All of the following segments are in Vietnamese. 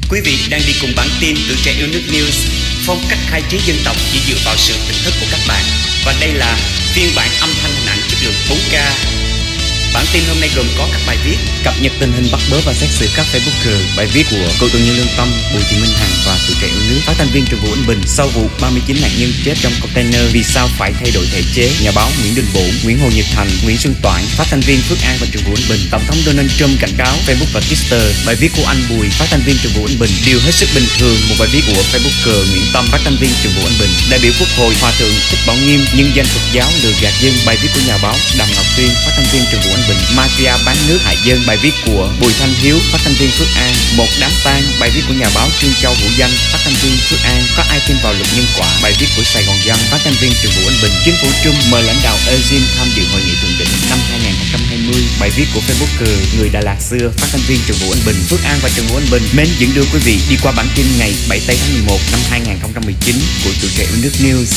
Quý vị đang đi cùng bản tin Tuổi Trẻ Yêu Nước News, phong cách khai trí dân tộc chỉ dựa vào sự tỉnh thức của các bạn. Và đây là phiên bản âm thanh hình ảnh chất lượng 4K. Bản tin hôm nay gồm có các bài viết cập nhật tình hình bắt bớ và xét xử các Facebooker, bài viết của cựu tù nhân Lương Tâm, Bùi Thị Minh Hằng và Tuổi Trẻ Yêu Nước, phát thanh viên Trường Vũ Anh Bình sau vụ 39 nạn nhân chết trong container, vì sao phải thay đổi thể chế, nhà báo Nguyễn Đình Bổn, Nguyễn Hồ Nhật Thành, Nguyễn Xuân Toản, phát thanh viên Phước An và Trường Vũ Anh Bình, Tổng thống Donald Trump cảnh cáo Facebook và Twitter, bài viết của anh Bùi, phát thanh viên Trường Vũ Anh Bình, điều hết sức bình thường, một bài viết của Facebooker Nguyễn Tâm, phát thanh viên Trường Vũ Anh Bình, đại biểu Quốc hội Hòa thượng Thích Bảo Nghiêm, nhân danh Phật giáo lừa gạt dân, bài viết của nhà báo Đàm Ngọc Tuyên, phát thanh viên Trường Vũ Anh Bình, mafia bán nước hại dân, bài viết của Bùi Thanh Hiếu, phát thanh viên Phước An, một đám tang, bài viết của nhà báo Trương Châu Vũ Danh, phát thanh viên Phước An, có ai tin vào luật nhân quả, bài viết của Sài Gòn Dân, phát thanh viên Trường Vũ Anh Bình, chính phủ Trung mời lãnh đạo ASEAN tham dự hội nghị thượng đỉnh năm 2020, bài viết của Facebooker người Đà Lạt xưa, phát thanh viên Trường Vũ Anh Bình, Phước An và Trường Vũ Anh Bình mến dẫn đưa quý vị đi qua bản tin ngày 7 tây tháng 11 năm 2019 của Tuổi Trẻ Yêu Nước News.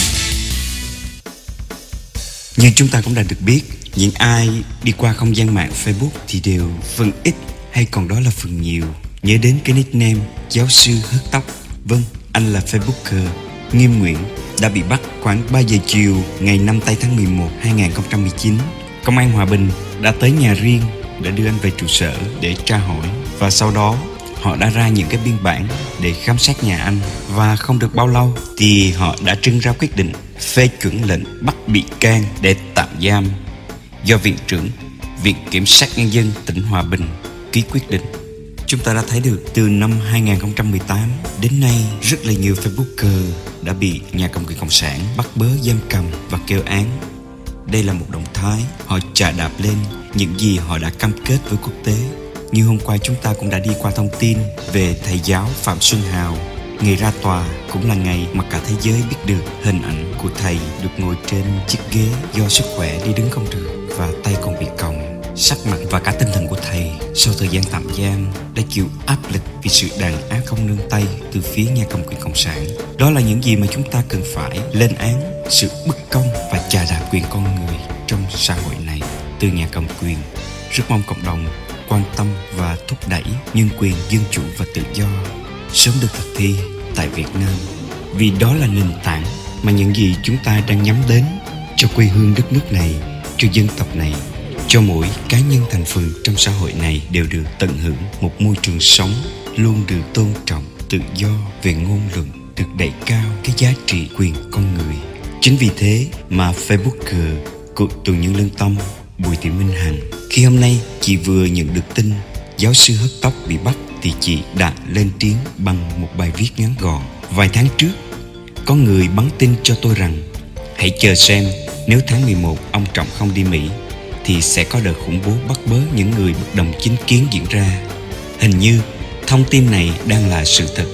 Như chúng ta cũng đã được biết, những ai đi qua không gian mạng Facebook thì đều phần ít hay còn đó là phần nhiều nhớ đến cái nickname giáo sư hớt tóc. Vâng, anh là Facebooker Nghiêm Nguyễn đã bị bắt khoảng 3 giờ chiều ngày 5 tây tháng 11 2019. Công an Hòa Bình đã tới nhà riêng để đưa anh về trụ sở để tra hỏi, và sau đó họ đã ra những cái biên bản để khám xét nhà anh, và không được bao lâu thì họ đã trưng ra quyết định phê chuẩn lệnh bắt bị can để tạm giam do Viện trưởng Viện Kiểm sát Nhân dân tỉnh Hòa Bình ký quyết định. Chúng ta đã thấy được từ năm 2018 đến nay, rất là nhiều Facebooker đã bị nhà cầm quyền Cộng sản bắt bớ, giam cầm và kêu án. Đây là một động thái họ chà đạp lên những gì họ đã cam kết với quốc tế. Như hôm qua chúng ta cũng đã đi qua thông tin về thầy giáo Phạm Xuân Hào. Ngày ra tòa cũng là ngày mà cả thế giới biết được hình ảnh của thầy được ngồi trên chiếc ghế do sức khỏe đi đứng không được và tay còn bị còng. Sắc mặt và cả tinh thần của thầy sau thời gian tạm giam đã chịu áp lực vì sự đàn áp không nương tay từ phía nhà cầm quyền Cộng sản. Đó là những gì mà chúng ta cần phải lên án, sự bất công và chà đạp quyền con người trong xã hội này từ nhà cầm quyền. Rất mong cộng đồng quan tâm và thúc đẩy nhân quyền, dân chủ và tự do sớm được thực thi tại Việt Nam, vì đó là nền tảng mà những gì chúng ta đang nhắm đến cho quê hương đất nước này, cho dân tộc này, cho mỗi cá nhân thành phần trong xã hội này đều được tận hưởng một môi trường sống luôn được tôn trọng, tự do về ngôn luận, được đẩy cao cái giá trị quyền con người. Chính vì thế mà Facebooker cựu tù nhân Lương Tâm, Bùi Thị Minh Hằng, khi hôm nay chị vừa nhận được tin giáo sư hớt tóc bị bắt thì chị đã lên tiếng bằng một bài viết ngắn gọn. Vài tháng trước, có người bắn tin cho tôi rằng hãy chờ xem, nếu tháng 11 ông Trọng không đi Mỹ thì sẽ có đợt khủng bố bắt bớ những người bất đồng chính kiến diễn ra. Hình như thông tin này đang là sự thật,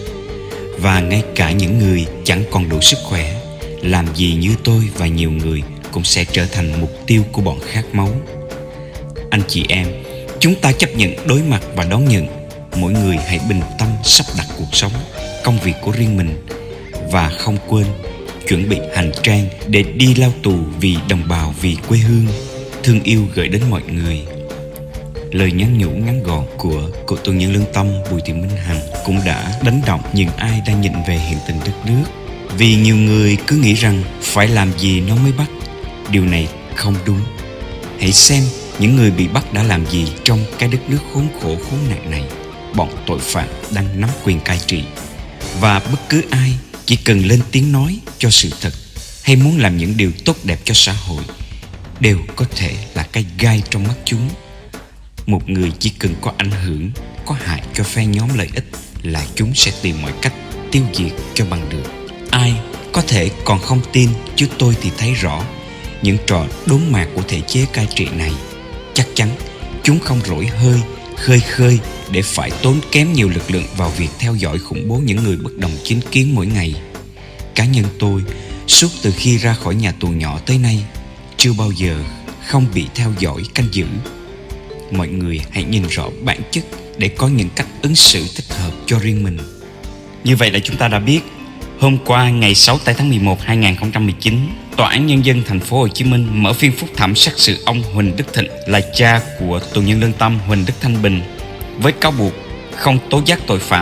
và ngay cả những người chẳng còn đủ sức khỏe làm gì như tôi và nhiều người cũng sẽ trở thành mục tiêu của bọn khát máu. Anh chị em, chúng ta chấp nhận đối mặt và đón nhận. Mỗi người hãy bình tâm sắp đặt cuộc sống, công việc của riêng mình, và không quên chuẩn bị hành trang để đi lao tù vì đồng bào, vì quê hương. Thương yêu gửi đến mọi người. Lời nhắn nhủ ngắn gọn của cựu tù nhân Lương Tâm, Bùi Thị Minh Hằng cũng đã đánh động những ai đang nhìn về hiện tình đất nước. Vì nhiều người cứ nghĩ rằng phải làm gì nó mới bắt. Điều này không đúng. Hãy xem những người bị bắt đã làm gì trong cái đất nước khốn khổ khốn nạn này. Bọn tội phạm đang nắm quyền cai trị, và bất cứ ai chỉ cần lên tiếng nói cho sự thật hay muốn làm những điều tốt đẹp cho xã hội đều có thể là cái gai trong mắt chúng. Một người chỉ cần có ảnh hưởng, có hại cho phe nhóm lợi ích là chúng sẽ tìm mọi cách tiêu diệt cho bằng được. Ai có thể còn không tin, chứ tôi thì thấy rõ những trò đốn mạc của thể chế cai trị này. Chắc chắn chúng không rỗi hơi khơi khơi để phải tốn kém nhiều lực lượng vào việc theo dõi khủng bố những người bất đồng chính kiến mỗi ngày. Cá nhân tôi, suốt từ khi ra khỏi nhà tù nhỏ tới nay, chưa bao giờ không bị theo dõi canh giữ. Mọi người hãy nhìn rõ bản chất để có những cách ứng xử thích hợp cho riêng mình. Như vậy là chúng ta đã biết, hôm qua ngày 6 tây tháng 11 2019, Tòa án Nhân dân thành phố Hồ Chí Minh mở phiên phúc thẩm xét xử ông Huỳnh Đức Thịnh, là cha của tù nhân Lương Tâm Huỳnh Đức Thanh Bình, với cáo buộc không tố giác tội phạm,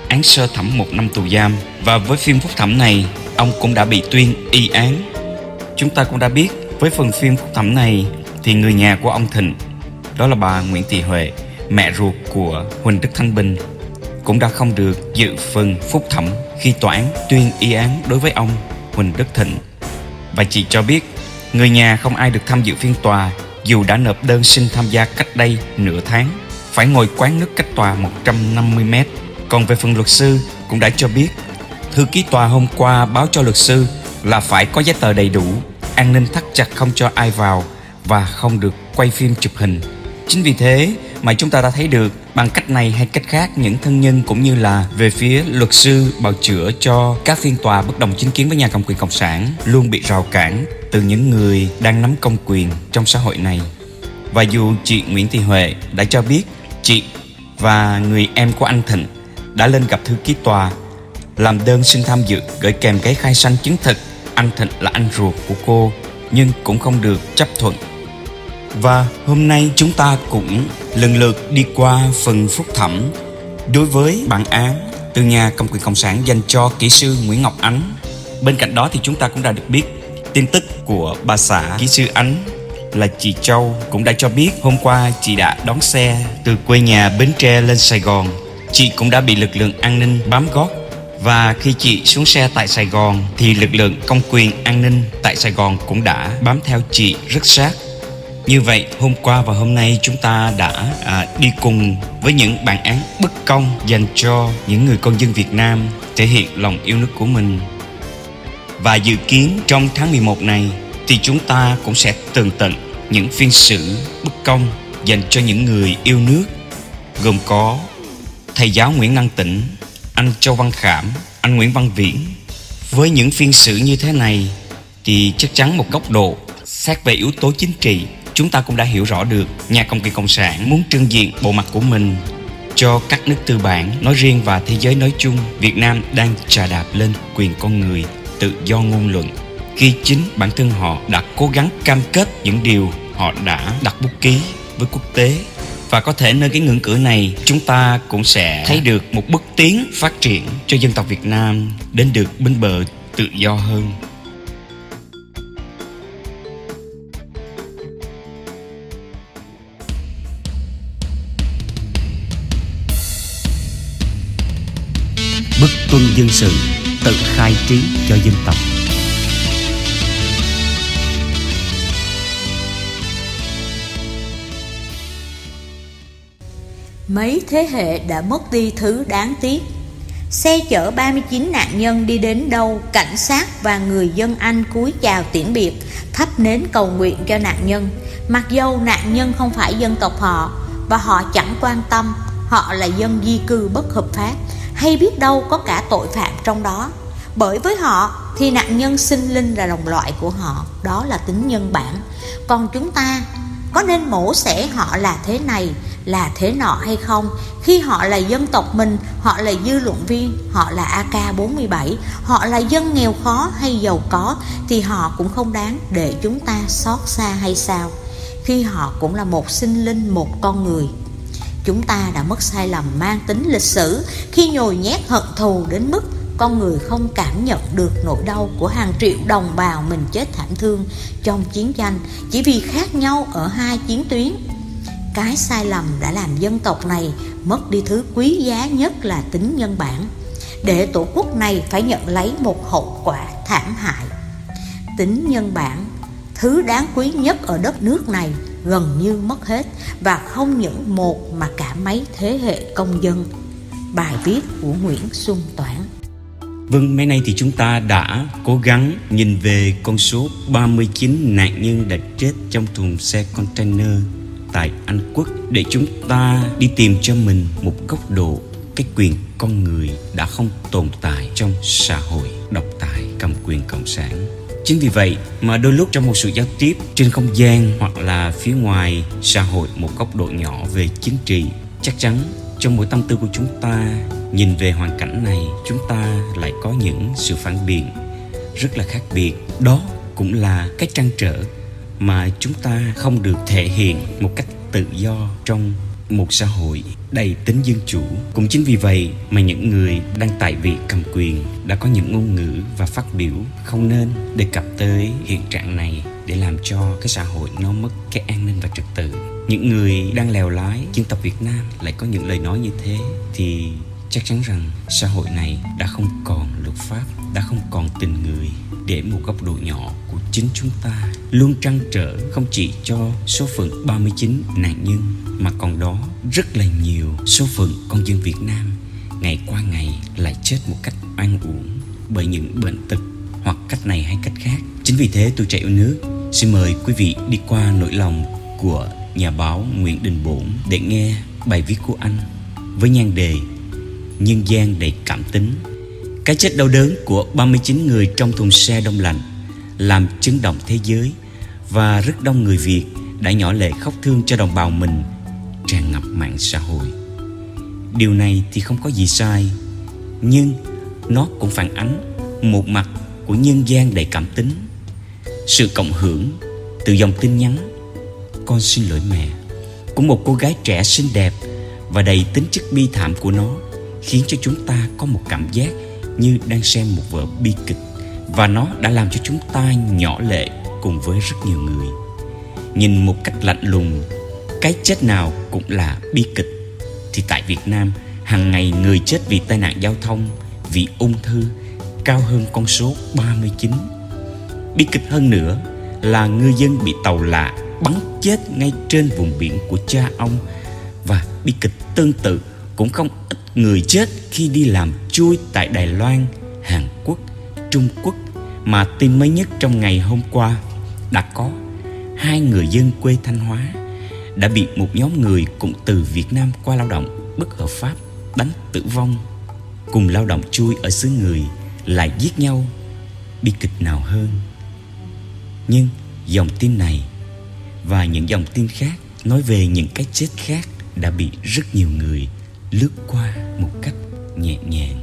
án sơ thẩm 1 năm tù giam. Và với phiên phúc thẩm này, ông cũng đã bị tuyên y án. Chúng ta cũng đã biết với phần phiên phúc thẩm này thì người nhà của ông Thịnh, đó là bà Nguyễn Thị Huệ, mẹ ruột của Huỳnh Đức Thanh Bình, cũng đã không được dự phần phúc thẩm khi tòa án tuyên y án đối với ông Huỳnh Đức Thịnh. Và chị cho biết người nhà không ai được tham dự phiên tòa dù đã nộp đơn xin tham gia cách đây nửa tháng, phải ngồi quán nước cách tòa 150 mét. Còn về phần luật sư cũng đã cho biết thư ký tòa hôm qua báo cho luật sư là phải có giấy tờ đầy đủ, an ninh thắt chặt không cho ai vào và không được quay phim chụp hình. Chính vì thế mà chúng ta đã thấy được bằng cách này hay cách khác, những thân nhân cũng như là về phía luật sư bào chữa cho các phiên tòa bất đồng chính kiến với nhà cầm quyền cộng sản luôn bị rào cản từ những người đang nắm công quyền trong xã hội này. Và dù chị Nguyễn Thị Huệ đã cho biết chị và người em của anh Thịnh đã lên gặp thư ký tòa làm đơn xin tham dự, gửi kèm giấy khai sinh chứng thực anh Thịnh là anh ruột của cô, nhưng cũng không được chấp thuận. Và hôm nay chúng ta cũng lần lượt đi qua phần phúc thẩm đối với bản án từ nhà cầm quyền cộng sản dành cho kỹ sư Nguyễn Ngọc Ánh. Bên cạnh đó thì chúng ta cũng đã được biết tin tức của bà xã kỹ sư Ánh là chị Châu cũng đã cho biết hôm qua chị đã đón xe từ quê nhà Bến Tre lên Sài Gòn. Chị cũng đã bị lực lượng an ninh bám gót, và khi chị xuống xe tại Sài Gòn thì lực lượng công quyền an ninh tại Sài Gòn cũng đã bám theo chị rất sát. Như vậy hôm qua và hôm nay chúng ta đã đi cùng với những bản án bất công dành cho những người công dân Việt Nam thể hiện lòng yêu nước của mình. Và dự kiến trong tháng 11 này thì chúng ta cũng sẽ tường tận những phiên xử bất công dành cho những người yêu nước, gồm có thầy giáo Nguyễn Năng Tĩnh, anh Châu Văn Khảm, anh Nguyễn Văn Viễn. Với những phiên xử như thế này thì chắc chắn một góc độ xét về yếu tố chính trị, chúng ta cũng đã hiểu rõ được nhà cầm quyền cộng sản muốn trưng diện bộ mặt của mình cho các nước tư bản nói riêng và thế giới nói chung. Việt Nam đang chà đạp lên quyền con người, tự do ngôn luận, khi chính bản thân họ đã cố gắng cam kết những điều họ đã đặt bút ký với quốc tế. Và có thể nơi cái ngưỡng cửa này chúng ta cũng sẽ thấy được một bước tiến phát triển cho dân tộc Việt Nam đến được bên bờ tự do hơn. Bức tuân dân sự tự khai trí cho dân tộc. Mấy thế hệ đã mất đi thứ đáng tiếc. Xe chở 39 nạn nhân đi đến đâu, cảnh sát và người dân Anh cúi chào tiễn biệt, thắp nến cầu nguyện cho nạn nhân. Mặc dầu nạn nhân không phải dân tộc họ và họ chẳng quan tâm họ là dân di cư bất hợp pháp, hay biết đâu có cả tội phạm trong đó. Bởi với họ thì nạn nhân sinh linh là đồng loại của họ, đó là tính nhân bản. Còn chúng ta có nên mổ xẻ họ là thế này, là thế nọ hay không? Khi họ là dân tộc mình, họ là dư luận viên, họ là AK-47, họ là dân nghèo khó hay giàu có, thì họ cũng không đáng để chúng ta xót xa hay sao? Khi họ cũng là một sinh linh, một con người. Chúng ta đã mất sai lầm mang tính lịch sử khi nhồi nhét hận thù đến mức con người không cảm nhận được nỗi đau của hàng triệu đồng bào mình chết thảm thương trong chiến tranh chỉ vì khác nhau ở hai chiến tuyến. Cái sai lầm đã làm dân tộc này mất đi thứ quý giá nhất là tính nhân bản, để tổ quốc này phải nhận lấy một hậu quả thảm hại. Tính nhân bản, thứ đáng quý nhất ở đất nước này, gần như mất hết, và không những một mà cả mấy thế hệ công dân. Bài viết của Nguyễn Xuân Toản. Vâng, mấy nay thì chúng ta đã cố gắng nhìn về con số 39 nạn nhân đã chết trong thùng xe container tại Anh Quốc, để chúng ta đi tìm cho mình một góc độ cái quyền con người đã không tồn tại trong xã hội độc tài cầm quyền cộng sản. Chính vì vậy mà đôi lúc trong một sự giao tiếp trên không gian hoặc là phía ngoài xã hội, một góc độ nhỏ về chính trị, chắc chắn trong mỗi tâm tư của chúng ta nhìn về hoàn cảnh này, chúng ta lại có những sự phản biện rất là khác biệt. Đó cũng là cái trăn trở mà chúng ta không được thể hiện một cách tự do trong một xã hội đầy tính dân chủ. Cũng chính vì vậy mà những người đang tại vị cầm quyền đã có những ngôn ngữ và phát biểu không nên đề cập tới hiện trạng này để làm cho cái xã hội nó mất cái an ninh và trật tự. Những người đang lèo lái dân tộc Việt Nam lại có những lời nói như thế thì chắc chắn rằng xã hội này đã không còn luật pháp, đã không còn tình người. Để một góc độ nhỏ của chính chúng ta luôn trăn trở không chỉ cho số phận 39 nạn nhân, mà còn đó rất là nhiều số phận con dân Việt Nam ngày qua ngày lại chết một cách oan uổng bởi những bệnh tật hoặc cách này hay cách khác. Chính vì thế Tuổi Trẻ Yêu Nước xin mời quý vị đi qua nỗi lòng của nhà báo Nguyễn Đình Bổn để nghe bài viết của anh với nhan đề Nhân gian đầy cảm tính. Cái chết đau đớn của 39 người trong thùng xe đông lạnh làm chấn động thế giới, và rất đông người Việt đã nhỏ lệ khóc thương cho đồng bào mình tràn ngập mạng xã hội. Điều này thì không có gì sai, nhưng nó cũng phản ánh một mặt của nhân gian đầy cảm tính. Sự cộng hưởng từ dòng tin nhắn "Con xin lỗi mẹ" của một cô gái trẻ xinh đẹp và đầy tính chất bi thảm của nó khiến cho chúng ta có một cảm giác như đang xem một vở bi kịch, và nó đã làm cho chúng ta nhỏ lệ cùng với rất nhiều người. Nhìn một cách lạnh lùng, cái chết nào cũng là bi kịch, thì tại Việt Nam hàng ngày người chết vì tai nạn giao thông, vì ung thư cao hơn con số 39. Bi kịch hơn nữa là ngư dân bị tàu lạ bắn chết ngay trên vùng biển của cha ông, và bi kịch tương tự cũng không ít người chết khi đi làm chui tại Đài Loan, Hàn Quốc, Trung Quốc, mà tin mới nhất trong ngày hôm qua đã có 2 người dân quê Thanh Hóa đã bị một nhóm người cũng từ Việt Nam qua lao động bất hợp pháp đánh tử vong. Cùng lao động chui ở xứ người lại giết nhau, bi kịch nào hơn. Nhưng dòng tin này và những dòng tin khác nói về những cái chết khác đã bị rất nhiều người lướt qua một cách nhẹ nhàng.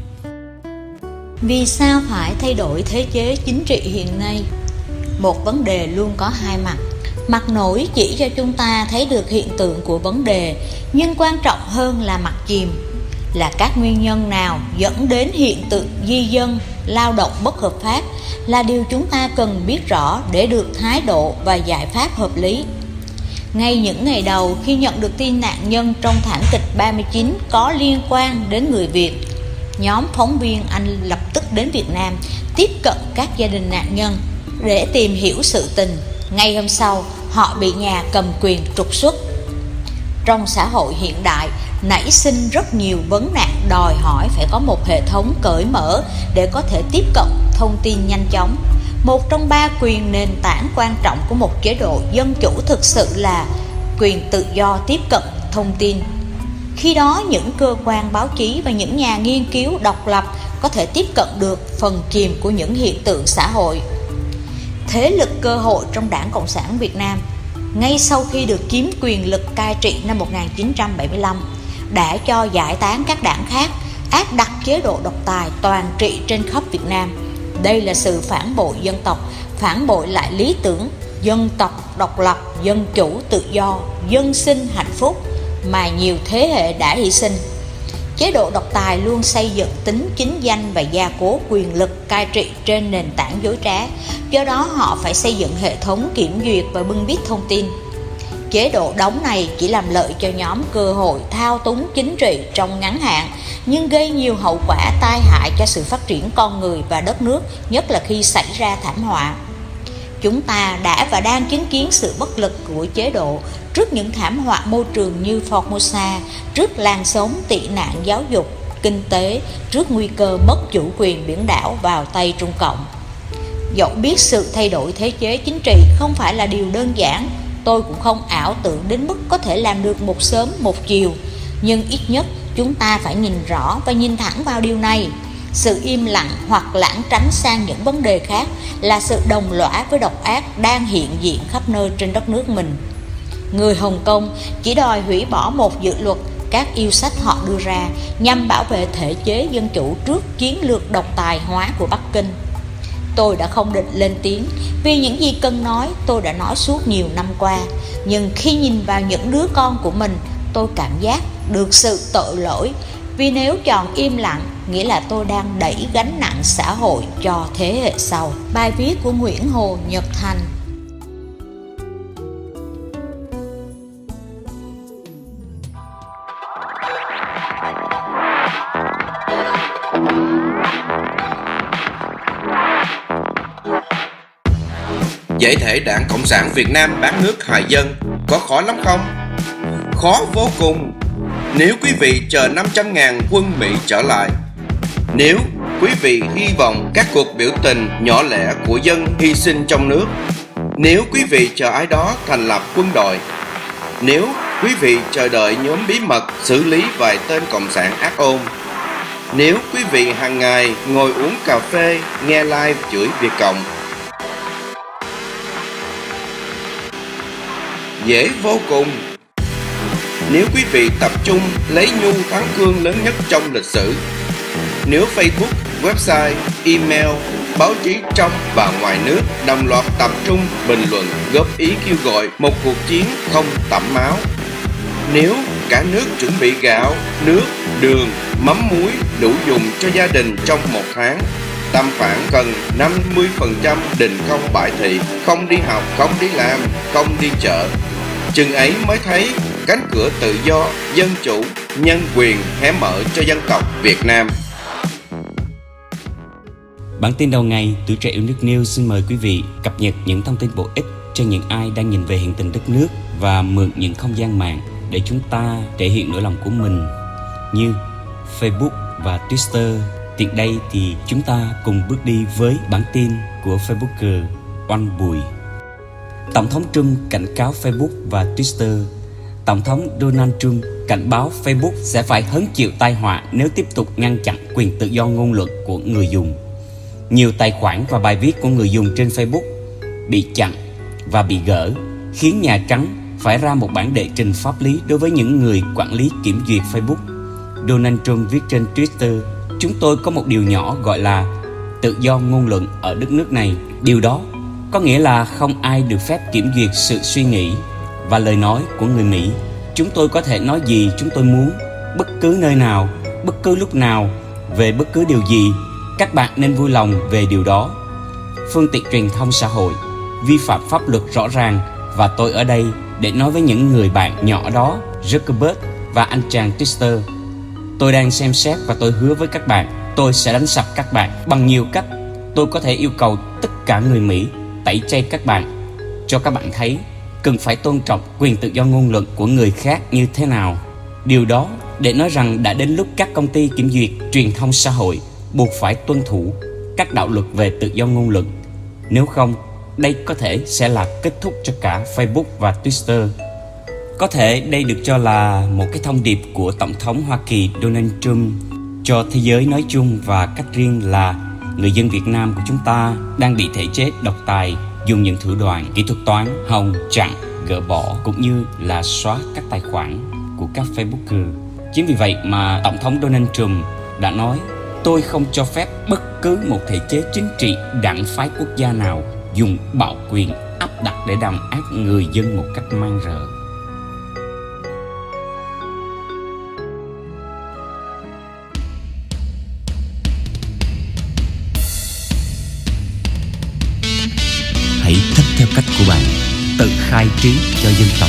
Vì sao phải thay đổi thế chế chính trị hiện nay? Một vấn đề luôn có hai mặt. Mặt nổi chỉ cho chúng ta thấy được hiện tượng của vấn đề, nhưng quan trọng hơn là mặt chìm, là các nguyên nhân nào dẫn đến hiện tượng di dân, lao động bất hợp pháp, là điều chúng ta cần biết rõ để được thái độ và giải pháp hợp lý. Ngay những ngày đầu khi nhận được tin nạn nhân trong thảm kịch 39 có liên quan đến người Việt, nhóm phóng viên Anh lập tức đến Việt Nam tiếp cận các gia đình nạn nhân để tìm hiểu sự tình. Ngay hôm sau, họ bị nhà cầm quyền trục xuất. Trong xã hội hiện đại, nảy sinh rất nhiều vấn nạn đòi hỏi phải có một hệ thống cởi mở để có thể tiếp cận thông tin nhanh chóng. Một trong 3 quyền nền tảng quan trọng của một chế độ dân chủ thực sự là quyền tự do tiếp cận thông tin. Khi đó, những cơ quan báo chí và những nhà nghiên cứu độc lập có thể tiếp cận được phần chìm của những hiện tượng xã hội. Thế lực cơ hội trong Đảng Cộng sản Việt Nam, ngay sau khi được chiếm quyền lực cai trị năm 1975, đã cho giải tán các đảng khác, áp đặt chế độ độc tài toàn trị trên khắp Việt Nam. Đây là sự phản bội dân tộc, phản bội lại lý tưởng dân tộc độc lập, dân chủ, tự do, dân sinh, hạnh phúc mà nhiều thế hệ đã hy sinh. Chế độ độc tài luôn xây dựng tính chính danh và gia cố quyền lực cai trị trên nền tảng dối trá, do đó họ phải xây dựng hệ thống kiểm duyệt và bưng bít thông tin. Chế độ đóng này chỉ làm lợi cho nhóm cơ hội thao túng chính trị trong ngắn hạn, nhưng gây nhiều hậu quả tai hại cho sự phát triển con người và đất nước, nhất là khi xảy ra thảm họa. Chúng ta đã và đang chứng kiến sự bất lực của chế độ trước những thảm họa môi trường như Formosa, trước làn sóng tị nạn giáo dục, kinh tế, trước nguy cơ mất chủ quyền biển đảo vào tay Trung Cộng. Dẫu biết sự thay đổi thế chế chính trị không phải là điều đơn giản, tôi cũng không ảo tưởng đến mức có thể làm được một sớm một chiều, nhưng ít nhất chúng ta phải nhìn rõ và nhìn thẳng vào điều này. Sự im lặng hoặc lảng tránh sang những vấn đề khác là sự đồng lõa với độc ác đang hiện diện khắp nơi trên đất nước mình. Người Hồng Kông chỉ đòi hủy bỏ một dự luật các yêu sách họ đưa ra nhằm bảo vệ thể chế dân chủ trước chiến lược độc tài hóa của Bắc Kinh. Tôi đã không định lên tiếng vì những gì cần nói tôi đã nói suốt nhiều năm qua, nhưng khi nhìn vào những đứa con của mình, tôi cảm giác được sự tội lỗi, vì nếu chọn im lặng nghĩa là tôi đang đẩy gánh nặng xã hội cho thế hệ sau. Bài viết của Nguyễn Hồ Nhật Thành. Giải thể Đảng Cộng sản Việt Nam bán nước hại dân có khó lắm không? Khó vô cùng. Nếu quý vị chờ 500.000 quân Mỹ trở lại, nếu quý vị hy vọng các cuộc biểu tình nhỏ lẻ của dân hy sinh trong nước, nếu quý vị chờ ai đó thành lập quân đội, nếu quý vị chờ đợi nhóm bí mật xử lý vài tên cộng sản ác ôn, nếu quý vị hàng ngày ngồi uống cà phê nghe live chửi Việt Cộng, dễ vô cùng. Nếu quý vị tập trung lấy nhu thắng cương lớn nhất trong lịch sử, nếu Facebook, website, email, báo chí trong và ngoài nước đồng loạt tập trung bình luận góp ý kêu gọi một cuộc chiến không tẩm máu, nếu cả nước chuẩn bị gạo, nước, đường, mắm muối đủ dùng cho gia đình trong một tháng, Tam Phản cần 50% đình không bại thị, không đi học, không đi làm, không đi chợ, chừng ấy mới thấy cánh cửa tự do, dân chủ, nhân quyền hé mở cho dân tộc Việt Nam. Bản tin đầu ngày, Tuổi Trẻ Yêu Nước News xin mời quý vị cập nhật những thông tin bổ ích cho những ai đang nhìn về hiện tình đất nước và mượn những không gian mạng để chúng ta thể hiện nỗi lòng của mình như Facebook và Twitter. Tiện đây thì chúng ta cùng bước đi với bản tin của Facebooker Oanh Bùi. Tổng thống Trump cảnh cáo Facebook và Twitter. Tổng thống Donald Trump cảnh báo Facebook sẽ phải hứng chịu tai họa nếu tiếp tục ngăn chặn quyền tự do ngôn luận của người dùng. Nhiều tài khoản và bài viết của người dùng trên Facebook bị chặn và bị gỡ, khiến Nhà Trắng phải ra một bản đệ trình pháp lý đối với những người quản lý kiểm duyệt Facebook. Donald Trump viết trên Twitter: "Chúng tôi có một điều nhỏ gọi là tự do ngôn luận ở đất nước này. Điều đó có nghĩa là không ai được phép kiểm duyệt sự suy nghĩ và lời nói của người Mỹ. Chúng tôi có thể nói gì chúng tôi muốn, bất cứ nơi nào, bất cứ lúc nào, về bất cứ điều gì. Các bạn nên vui lòng về điều đó. Phương tiện truyền thông xã hội vi phạm pháp luật rõ ràng, và tôi ở đây để nói với những người bạn nhỏ đó, Zuckerberg và anh chàng Twitter. Tôi đang xem xét và tôi hứa với các bạn, tôi sẽ đánh sập các bạn bằng nhiều cách. Tôi có thể yêu cầu tất cả người Mỹ tẩy chay các bạn, cho các bạn thấy cần phải tôn trọng quyền tự do ngôn luận của người khác như thế nào. Điều đó để nói rằng đã đến lúc các công ty kiểm duyệt truyền thông xã hội buộc phải tuân thủ các đạo luật về tự do ngôn luận. Nếu không, đây có thể sẽ là kết thúc cho cả Facebook và Twitter." Có thể đây được cho là một cái thông điệp của Tổng thống Hoa Kỳ Donald Trump cho thế giới nói chung và cách riêng là người dân Việt Nam của chúng ta đang bị thể chế độc tài dùng những thủ đoạn kỹ thuật toán hòng chặn, gỡ bỏ cũng như là xóa các tài khoản của các Facebooker. Chính vì vậy mà Tổng thống Donald Trump đã nói: "Tôi không cho phép bất cứ một thể chế chính trị, đảng phái quốc gia nào dùng bạo quyền áp đặt để đàn áp người dân một cách man rợ." Hãy thích theo cách của bạn, tự khai trí cho dân tộc.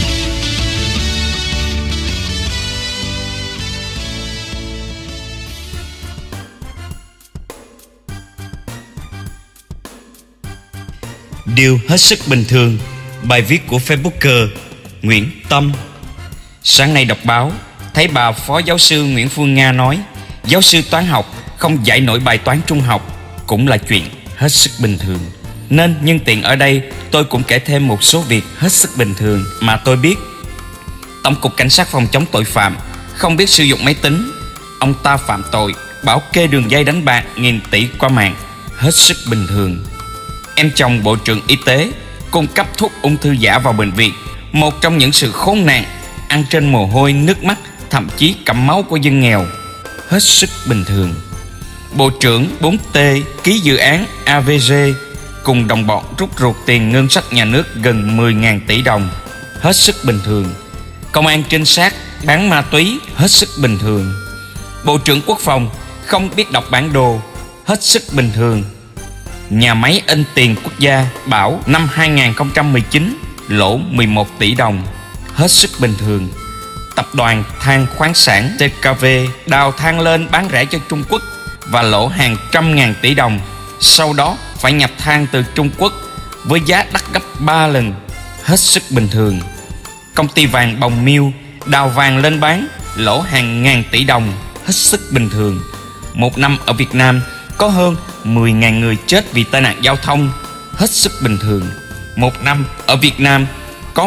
Điều hết sức bình thường. Bài viết của Facebooker Nguyễn Tâm. Sáng nay đọc báo, thấy bà Phó Giáo sư Nguyễn Phương Nga nói giáo sư toán học không giải nổi bài toán trung học cũng là chuyện hết sức bình thường. Nên nhân tiện ở đây tôi cũng kể thêm một số việc hết sức bình thường mà tôi biết. Tổng cục Cảnh sát phòng chống tội phạm không biết sử dụng máy tính. Ông ta phạm tội bảo kê đường dây đánh bạc nghìn tỷ qua mạng, hết sức bình thường. Em chồng Bộ trưởng Y tế cung cấp thuốc ung thư giả vào bệnh viện, một trong những sự khốn nạn, ăn trên mồ hôi, nước mắt, thậm chí cầm máu của dân nghèo, hết sức bình thường. Bộ trưởng 4T ký dự án AVG cùng đồng bọn rút ruột tiền ngân sách nhà nước gần 10.000 tỷ đồng, hết sức bình thường. Công an trinh sát bán ma túy hết sức bình thường. Bộ trưởng Quốc phòng không biết đọc bản đồ hết sức bình thường. Nhà máy in tiền quốc gia bảo năm 2019 lỗ 11 tỷ đồng hết sức bình thường. Tập đoàn than khoáng sản TKV đào than lên bán rẻ cho Trung Quốc và lỗ hàng trăm ngàn tỷ đồng. Sau đó phải nhập than từ Trung Quốc với giá đắt gấp 3 lần, hết sức bình thường. Công ty vàng Bồng Miêu đào vàng lên bán, lỗ hàng ngàn tỷ đồng, hết sức bình thường. Một năm ở Việt Nam có hơn 10.000 người chết vì tai nạn giao thông, hết sức bình thường. Một năm ở Việt Nam có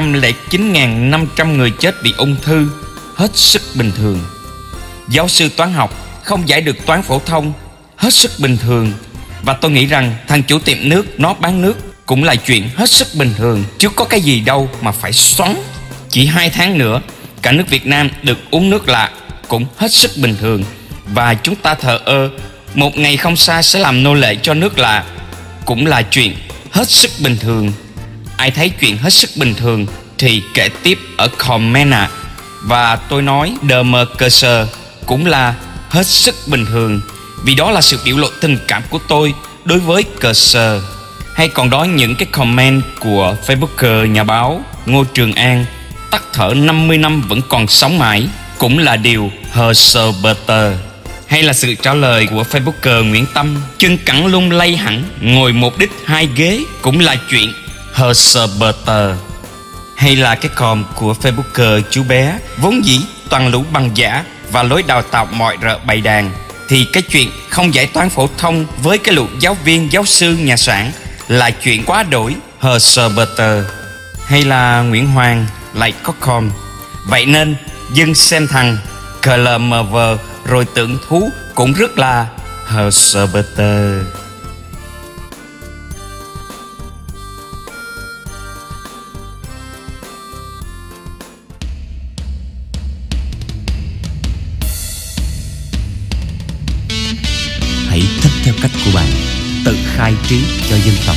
109.500 người chết vì ung thư, hết sức bình thường. Giáo sư toán học không giải được toán phổ thông, hết sức bình thường. Và tôi nghĩ rằng thằng chủ tiệm nước nó bán nước cũng là chuyện hết sức bình thường, chứ có cái gì đâu mà phải xoắn. Chỉ 2 tháng nữa cả nước Việt Nam được uống nước lạ, cũng hết sức bình thường. Và chúng ta thờ ơ, một ngày không xa sẽ làm nô lệ cho nước lạ, cũng là chuyện hết sức bình thường. Ai thấy chuyện hết sức bình thường thì kể tiếp ở comment ạ. Và tôi nói đờ cơ sơ cũng là hết sức bình thường, vì đó là sự biểu lộ tình cảm của tôi đối với cơ sơ. Hay còn đó những cái comment của Facebooker nhà báo Ngô Trường An, tắc thở 50 năm vẫn còn sống mãi, cũng là điều hờ sờ bờ tờ. Hay là sự trả lời của Facebooker Nguyễn Tâm, chân cẳng lung lay hẳn, ngồi một đít 2 ghế, cũng là chuyện hờ sờ bờ tờ. Hay là cái comment của Facebooker chú bé, vốn dĩ toàn lũ bằng giả và lối đào tạo mọi rợ bày đàn, thì cái chuyện không giải toán phổ thông với cái lũ giáo viên, giáo sư, nhà sản là chuyện quá đổi, hờ sờ bờ tờ. Hay là Nguyễn Hoàng lại có comment, vậy nên dân xem thằng CLMV rồi tưởng thú cũng rất là hờ sờ bờ tờ. Hãy thích theo cách của bạn, tự khai trí cho dân tộc.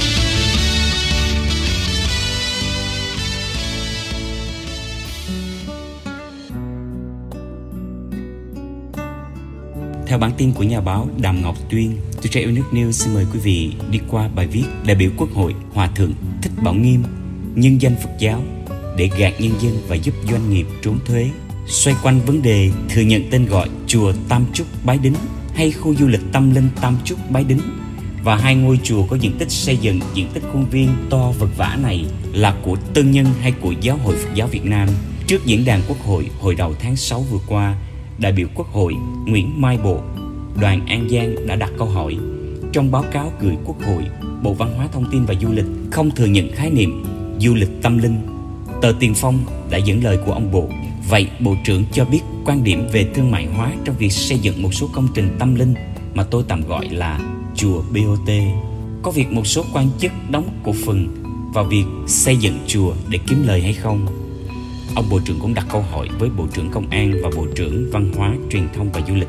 Theo bản tin của nhà báo Đàm Ngọc Tuyên, Tuổi Trẻ Yêu Nước News xin mời quý vị đi qua bài viết đại biểu Quốc hội Hòa thượng Thích Bảo Nghiêm nhân danh Phật giáo để gạt nhân dân và giúp doanh nghiệp trốn thuế. Xoay quanh vấn đề thừa nhận tên gọi chùa Tam Trúc Bái Đính hay khu du lịch tâm linh Tam Trúc Bái Đính và hai ngôi chùa có diện tích xây dựng, diện tích khuôn viên to vật vã này là của tư nhân hay của Giáo hội Phật giáo Việt Nam. Trước diễn đàn Quốc hội hồi đầu tháng 6 vừa qua, đại biểu Quốc hội Nguyễn Mai Bộ, đoàn An Giang đã đặt câu hỏi. Trong báo cáo gửi Quốc hội, Bộ Văn hóa Thông tin và Du lịch không thừa nhận khái niệm du lịch tâm linh. Tờ Tiền Phong đã dẫn lời của ông Bộ. Vậy Bộ trưởng cho biết quan điểm về thương mại hóa trong việc xây dựng một số công trình tâm linh mà tôi tạm gọi là chùa BOT. Có việc một số quan chức đóng cổ phần vào việc xây dựng chùa để kiếm lời hay không? Ông Bộ trưởng cũng đặt câu hỏi với Bộ trưởng Công an và Bộ trưởng Văn hóa, Truyền thông và Du lịch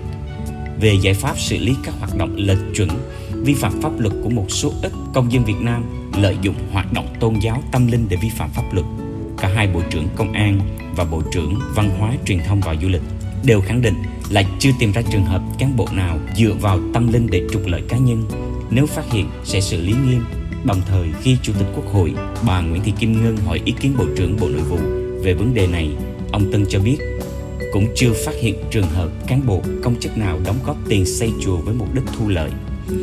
về giải pháp xử lý các hoạt động lệch chuẩn, vi phạm pháp luật của một số ít công dân Việt Nam lợi dụng hoạt động tôn giáo tâm linh để vi phạm pháp luật. Cả hai Bộ trưởng Công an và Bộ trưởng Văn hóa, Truyền thông và Du lịch đều khẳng định là chưa tìm ra trường hợp cán bộ nào dựa vào tâm linh để trục lợi cá nhân. Nếu phát hiện sẽ xử lý nghiêm. Đồng thời, khi Chủ tịch Quốc hội bà Nguyễn Thị Kim Ngân hỏi ý kiến Bộ trưởng Bộ Nội vụ về vấn đề này, ông Tân cho biết cũng chưa phát hiện trường hợp cán bộ công chức nào đóng góp tiền xây chùa với mục đích thu lợi.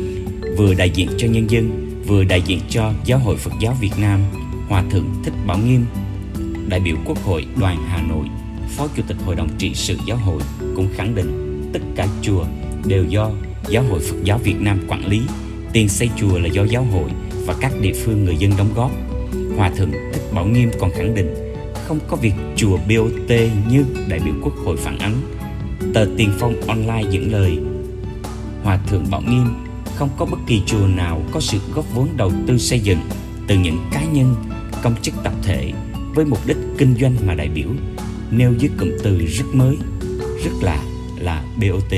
Vừa đại diện cho nhân dân, vừa đại diện cho Giáo hội Phật giáo Việt Nam, Hòa thượng Thích Bảo Nghiêm, đại biểu Quốc hội đoàn Hà Nội, Phó Chủ tịch Hội đồng trị sự Giáo hội cũng khẳng định tất cả chùa đều do Giáo hội Phật giáo Việt Nam quản lý, tiền xây chùa là do Giáo hội và các địa phương người dân đóng góp. Hòa thượng Thích Bảo Nghiêm còn khẳng định không có việc chùa BOT như đại biểu Quốc hội phản ánh. Tờ Tiền Phong Online dẫn lời Hòa thượng Bảo Nghiêm không có bất kỳ chùa nào có sự góp vốn đầu tư xây dựng từ những cá nhân, công chức tập thể với mục đích kinh doanh mà đại biểu nêu dưới cụm từ rất mới, rất là BOT.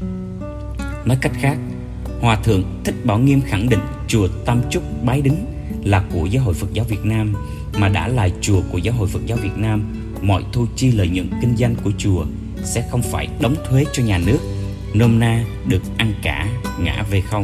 Nói cách khác, Hòa thượng Thích Bảo Nghiêm khẳng định chùa Tam Trúc Bái Đính là của Giáo hội Phật giáo Việt Nam, mà đã là chùa của Giáo hội Phật giáo Việt Nam, mọi thu chi lợi nhuận kinh doanh của chùa sẽ không phải đóng thuế cho nhà nước, nôm na được ăn cả ngã về không.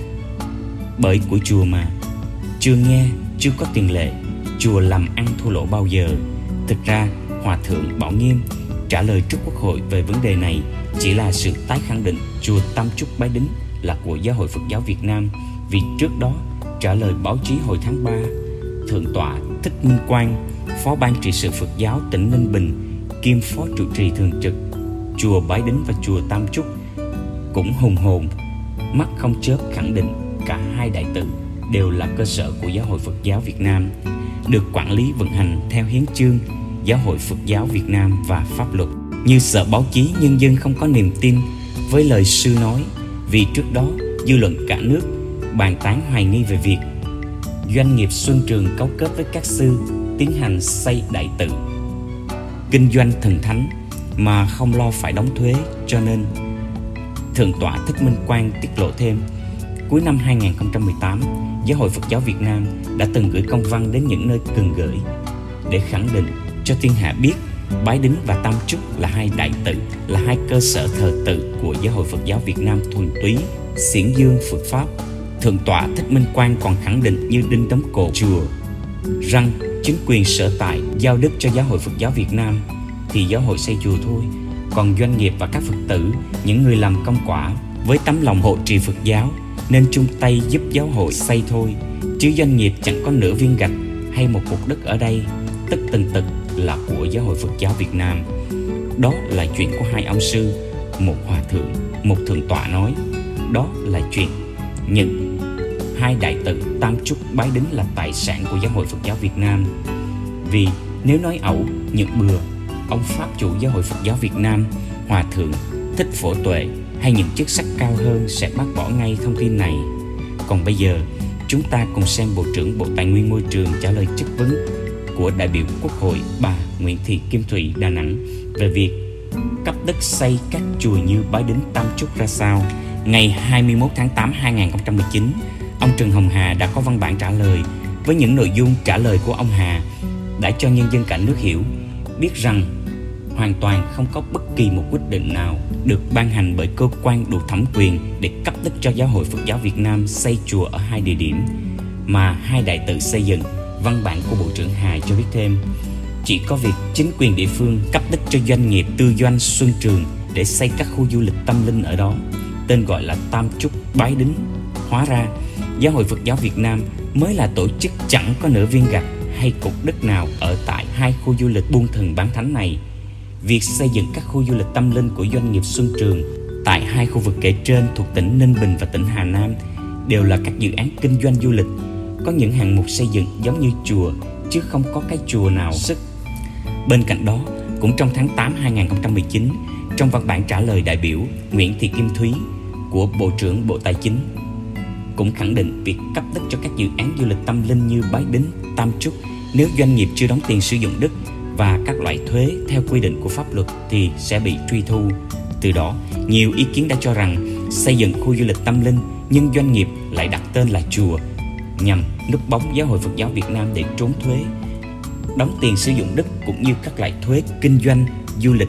Bởi của chùa mà, chưa nghe, chưa có tiền lệ, chùa làm ăn thua lỗ bao giờ. Thực ra, Hòa thượng Bảo Nghiêm trả lời trước Quốc hội về vấn đề này chỉ là sự tái khẳng định chùa Tam Trúc Bái Đính là của Giáo hội Phật giáo Việt Nam, vì trước đó trả lời báo chí hồi tháng 3, Thượng tọa Thích Minh Quang, Phó Ban trị sự Phật giáo tỉnh Ninh Bình kiêm Phó trụ trì thường trực chùa Bái Đính và chùa Tam Trúc cũng hùng hồn, mắt không chớp khẳng định cả hai đại tự đều là cơ sở của Giáo hội Phật giáo Việt Nam, được quản lý vận hành theo hiến chương Giáo hội Phật giáo Việt Nam và pháp luật. Như sợ báo chí nhân dân không có niềm tin với lời sư nói, vì trước đó dư luận cả nước bàn tán hoài nghi về việc doanh nghiệp Xuân Trường cấu kết với các sư tiến hành xây đại tự, kinh doanh thần thánh mà không lo phải đóng thuế, cho nên Thượng tọa Thích Minh Quang tiết lộ thêm, cuối năm 2018, Giáo hội Phật giáo Việt Nam đã từng gửi công văn đến những nơi cần gửi để khẳng định cho thiên hạ biết Bái Đính và Tam Trúc là hai đại tự, là hai cơ sở thờ tự của Giáo hội Phật giáo Việt Nam thuần túy, xiển dương Phật pháp. Thượng tọa Thích Minh Quang còn khẳng định như đinh đóng cột chùa rằng chính quyền sở tại giao đất cho Giáo hội Phật giáo Việt Nam thì giáo hội xây chùa thôi, còn doanh nghiệp và các Phật tử, những người làm công quả với tấm lòng hộ trì Phật giáo nên chung tay giúp giáo hội xây thôi, chứ doanh nghiệp chẳng có nửa viên gạch hay một cục đất ở đây, tất tần tật là của Giáo hội Phật giáo Việt Nam. Đó là chuyện của hai ông sư, một hòa thượng, một thượng tọa nói. Đó là chuyện nhận hai đại tự Tam Trúc Bái Đính là tài sản của Giáo hội Phật giáo Việt Nam. Vì nếu nói ẩu, nhận bừa, ông pháp chủ Giáo hội Phật giáo Việt Nam, Hòa thượng Thích Phổ Tuệ hay những chức sắc cao hơn sẽ bác bỏ ngay thông tin này. Còn bây giờ, chúng ta cùng xem Bộ trưởng Bộ Tài nguyên Môi trường trả lời chất vấn của đại biểu Quốc hội bà Nguyễn Thị Kim Thủy Đà Nẵng về việc cấp đất xây các chùa như Bái Đính, Tam Trúc ra sao. Ngày 21 tháng 8 2019, ông Trần Hồng Hà đã có văn bản trả lời. Với những nội dung trả lời của ông Hà đã cho nhân dân cả nước hiểu biết rằng hoàn toàn không có bất kỳ một quyết định nào được ban hành bởi cơ quan đủ thẩm quyền để cấp đất cho Giáo hội Phật giáo Việt Nam xây chùa ở hai địa điểm mà hai đại tự xây dựng. Văn bản của Bộ trưởng Hà cho biết thêm, chỉ có việc chính quyền địa phương cấp đất cho doanh nghiệp tư doanh Xuân Trường để xây các khu du lịch tâm linh ở đó, tên gọi là Tam Trúc Bái Đính. Hóa ra, Giáo hội Phật giáo Việt Nam mới là tổ chức chẳng có nửa viên gạch hay cục đất nào ở tại hai khu du lịch buôn thần bán thánh này. Việc xây dựng các khu du lịch tâm linh của doanh nghiệp Xuân Trường tại hai khu vực kể trên thuộc tỉnh Ninh Bình và tỉnh Hà Nam đều là các dự án kinh doanh du lịch, có những hạng mục xây dựng giống như chùa chứ không có cái chùa nào sức. Bên cạnh đó, cũng trong tháng 8 2019, trong văn bản trả lời đại biểu Nguyễn Thị Kim Thúy của Bộ trưởng Bộ Tài chính cũng khẳng định việc cấp đất cho các dự án du lịch tâm linh như Bái Đính, Tam Trúc nếu doanh nghiệp chưa đóng tiền sử dụng đất và các loại thuế theo quy định của pháp luật thì sẽ bị truy thu. Từ đó, nhiều ý kiến đã cho rằng xây dựng khu du lịch tâm linh nhưng doanh nghiệp lại đặt tên là chùa nhằm núp bóng Giáo hội Phật giáo Việt Nam để trốn thuế, đóng tiền sử dụng đất cũng như các loại thuế kinh doanh du lịch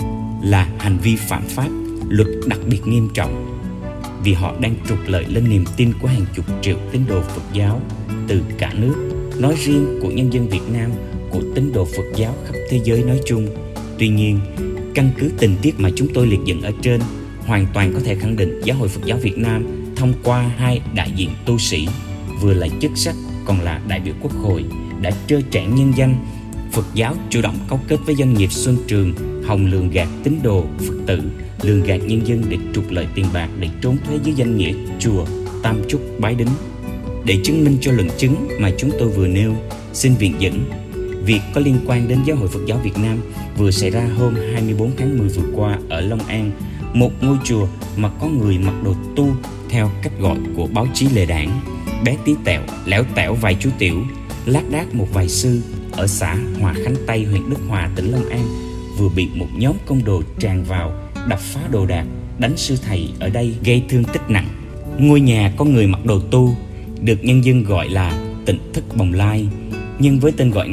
là hành vi phạm pháp, luật đặc biệt nghiêm trọng, vì họ đang trục lợi lên niềm tin của hàng chục triệu tín đồ Phật giáo từ cả nước, nói riêng của nhân dân Việt Nam, của tín đồ Phật giáo khắp thế giới nói chung. Tuy nhiên, căn cứ tình tiết mà chúng tôi liệt dẫn ở trên, hoàn toàn có thể khẳng định Giáo hội Phật giáo Việt Nam thông qua hai đại diện tu sĩ, vừa là chức sắc còn là đại biểu Quốc hội, đã trơ trẽn nhân danh Phật giáo, chủ động cấu kết với doanh nghiệp Xuân Trường, hòng lường gạt tín đồ Phật tử, lường gạt nhân dân để trục lợi tiền bạc, để trốn thuế dưới danh nghĩa chùa Tam Trúc Bái Đính. Để chứng minh cho luận chứng mà chúng tôi vừa nêu, xin viện dẫn việc có liên quan đến Giáo hội Phật giáo Việt Nam vừa xảy ra hôm 24 tháng 10 vừa qua ở Long An, một ngôi chùa mà có người mặc đồ tu theo cách gọi của báo chí lề đảng, bé tí tẹo, lẻo tẻo vài chú tiểu, lác đác một vài sư ở xã Hòa Khánh Tây, huyện Đức Hòa, tỉnh Long An vừa bị một nhóm côn đồ tràn vào, đập phá đồ đạc, đánh sư thầy ở đây gây thương tích nặng. Ngôi nhà có người mặc đồ tu được nhân dân gọi là Tỉnh Thất Bồng Lai, nhưng với tên gọi này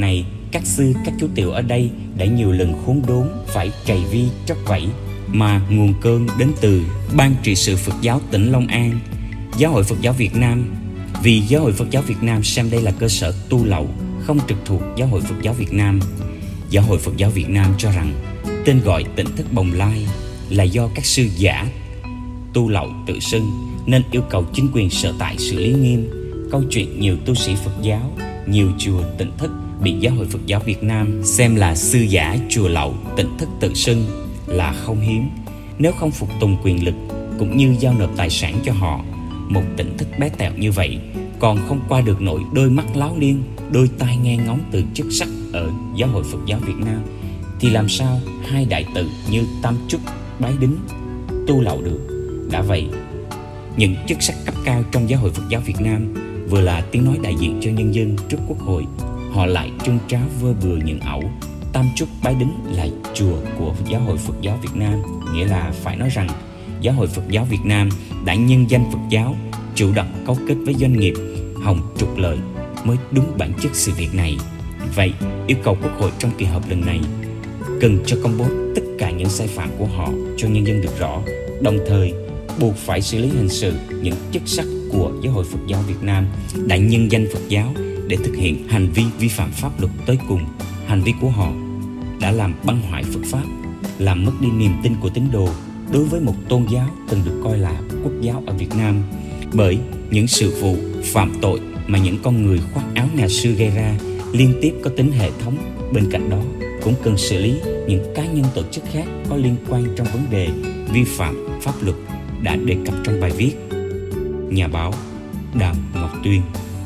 các sư các chú tiểu ở đây đã nhiều lần khốn đốn phải cày vi trót vẫy, mà nguồn cơn đến từ Ban trị sự Phật giáo tỉnh Long An, Giáo hội Phật giáo Việt Nam. Vì Giáo hội Phật giáo Việt Nam xem đây là cơ sở tu lậu không trực thuộc Giáo hội Phật giáo Việt Nam. Giáo hội Phật giáo Việt Nam cho rằng tên gọi Tỉnh Thức Bồng Lai là do các sư giả tu lậu tự xưng, nên yêu cầu chính quyền sở tại xử lý nghiêm. Câu chuyện nhiều tu sĩ Phật giáo, nhiều chùa Tỉnh Thức bị Giáo hội Phật giáo Việt Nam xem là sư giả chùa lậu Tỉnh Thức tự xưng là không hiếm. Nếu không phục tùng quyền lực cũng như giao nộp tài sản cho họ, một tỉnh thức bé tẹo như vậy còn không qua được nổi đôi mắt láo liên, đôi tai nghe ngóng từ chức sắc ở Giáo hội Phật giáo Việt Nam, thì làm sao hai đại tự như Tam Chúc, Bái Đính tu lậu được? Đã vậy, những chức sắc cấp cao trong Giáo hội Phật giáo Việt Nam vừa là tiếng nói đại diện cho nhân dân trước Quốc hội, họ lại trưng tráo vơ bừa những ẩu Tam Chúc, Bái Đính là chùa của Giáo hội Phật giáo Việt Nam. Nghĩa là phải nói rằng Giáo hội Phật giáo Việt Nam đã nhân danh Phật giáo, chủ động cấu kết với doanh nghiệp hòng trục lợi mới đúng bản chất sự việc này. Vậy, yêu cầu Quốc hội trong kỳ họp lần này cần cho công bố tất cả những sai phạm của họ cho nhân dân được rõ, đồng thời buộc phải xử lý hình sự những chức sắc của Giáo hội Phật giáo Việt Nam đã nhân danh Phật giáo để thực hiện hành vi vi phạm pháp luật tới cùng. Hành vi của họ đã làm băng hoại Phật pháp, làm mất đi niềm tin của tín đồ đối với một tôn giáo từng được coi là quốc giáo ở Việt Nam. Bởi những sự vụ phạm tội mà những con người khoác áo nhà sư gây ra liên tiếp có tính hệ thống. Bên cạnh đó cũng cần xử lý những cá nhân tổ chức khác có liên quan trong vấn đề vi phạm pháp luật đã đề cập trong bài viết. Nhà báo Đàm Ngọc Tuyên.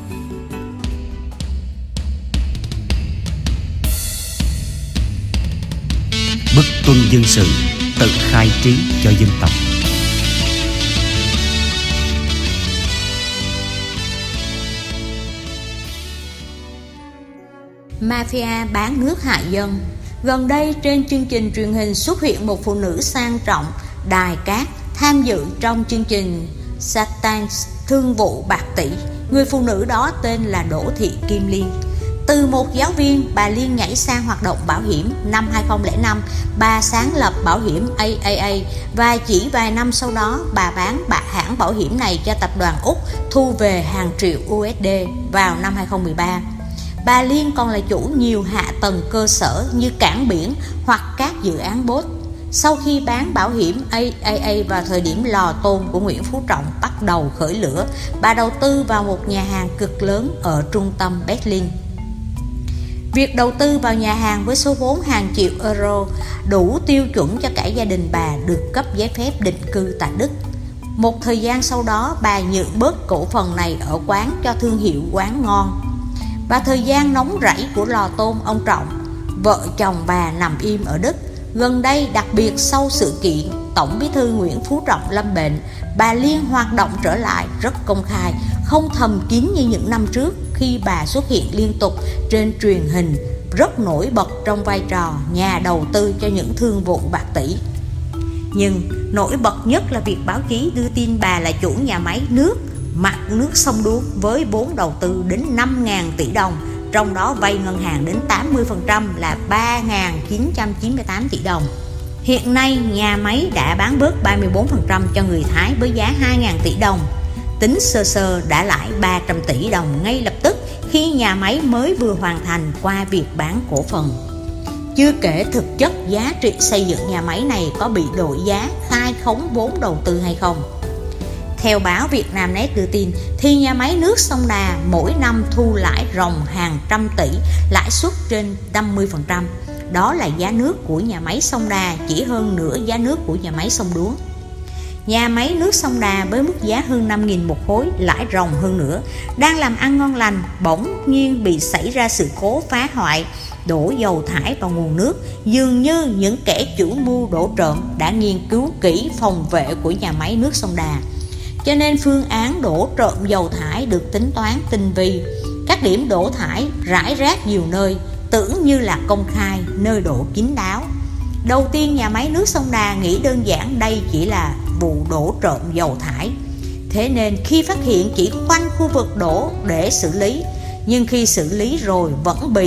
Bất tuân dân sự, tự khai trí cho dân tộc. Mafia bán nước hại dân. Gần đây trên chương trình truyền hình xuất hiện một phụ nữ sang trọng, đài cát, tham dự trong chương trình Satan thương vụ bạc tỷ. Người phụ nữ đó tên là Đỗ Thị Kim Liên. Từ một giáo viên, bà Liên nhảy sang hoạt động bảo hiểm. Năm 2005, bà sáng lập bảo hiểm AAA và chỉ vài năm sau đó, bà bán hãng bảo hiểm này cho tập đoàn Úc, thu về hàng triệu USD vào năm 2013. Bà Liên còn là chủ nhiều hạ tầng cơ sở như cảng biển hoặc các dự án BOT. Sau khi bán bảo hiểm AAA vào thời điểm lò tôm của Nguyễn Phú Trọng bắt đầu khởi lửa, bà đầu tư vào một nhà hàng cực lớn ở trung tâm Berlin. Việc đầu tư vào nhà hàng với số vốn hàng triệu euro đủ tiêu chuẩn cho cả gia đình bà được cấp giấy phép định cư tại Đức. Một thời gian sau đó, bà nhượng bớt cổ phần này ở quán cho thương hiệu quán ngon. Và thời gian nóng rẫy của lò tôm ông Trọng, vợ chồng bà nằm im ở Đức. Gần đây, đặc biệt sau sự kiện Tổng Bí thư Nguyễn Phú Trọng lâm bệnh, bà Liên hoạt động trở lại rất công khai, không thầm kín như những năm trước khi bà xuất hiện liên tục trên truyền hình, rất nổi bật trong vai trò nhà đầu tư cho những thương vụ bạc tỷ. Nhưng nổi bật nhất là việc báo chí đưa tin bà là chủ nhà máy nước mặt nước sông Đuống với vốn đầu tư đến 5.000 tỷ đồng, trong đó vay ngân hàng đến 80% là 3.998 tỷ đồng. Hiện nay, nhà máy đã bán bớt 34% cho người Thái với giá 2.000 tỷ đồng. Tính sơ sơ đã lãi 300 tỷ đồng ngay lập tức khi nhà máy mới vừa hoàn thành qua việc bán cổ phần. Chưa kể thực chất giá trị xây dựng nhà máy này có bị đội giá khai khống vốn đầu tư hay không. Theo báo Vietnamnet đưa tin, thì nhà máy nước sông Đà mỗi năm thu lãi ròng hàng trăm tỷ, lãi suất trên 50%. Đó là giá nước của nhà máy sông Đà chỉ hơn nửa giá nước của nhà máy sông Đuống. Nhà máy nước sông Đà với mức giá hơn 5.000 một khối, lãi ròng hơn nữa, đang làm ăn ngon lành, bỗng nhiên bị xảy ra sự cố phá hoại, đổ dầu thải vào nguồn nước. Dường như những kẻ chủ mưu đổ trộm đã nghiên cứu kỹ phòng vệ của nhà máy nước sông Đà, cho nên phương án đổ trộm dầu thải được tính toán tinh vi. Các điểm đổ thải rải rác nhiều nơi, tưởng như là công khai, nơi đổ kín đáo. Đầu tiên, nhà máy nước sông Đà nghĩ đơn giản đây chỉ là vụ đổ trộm dầu thải, thế nên khi phát hiện chỉ khoanh khu vực đổ để xử lý. Nhưng khi xử lý rồi vẫn bị,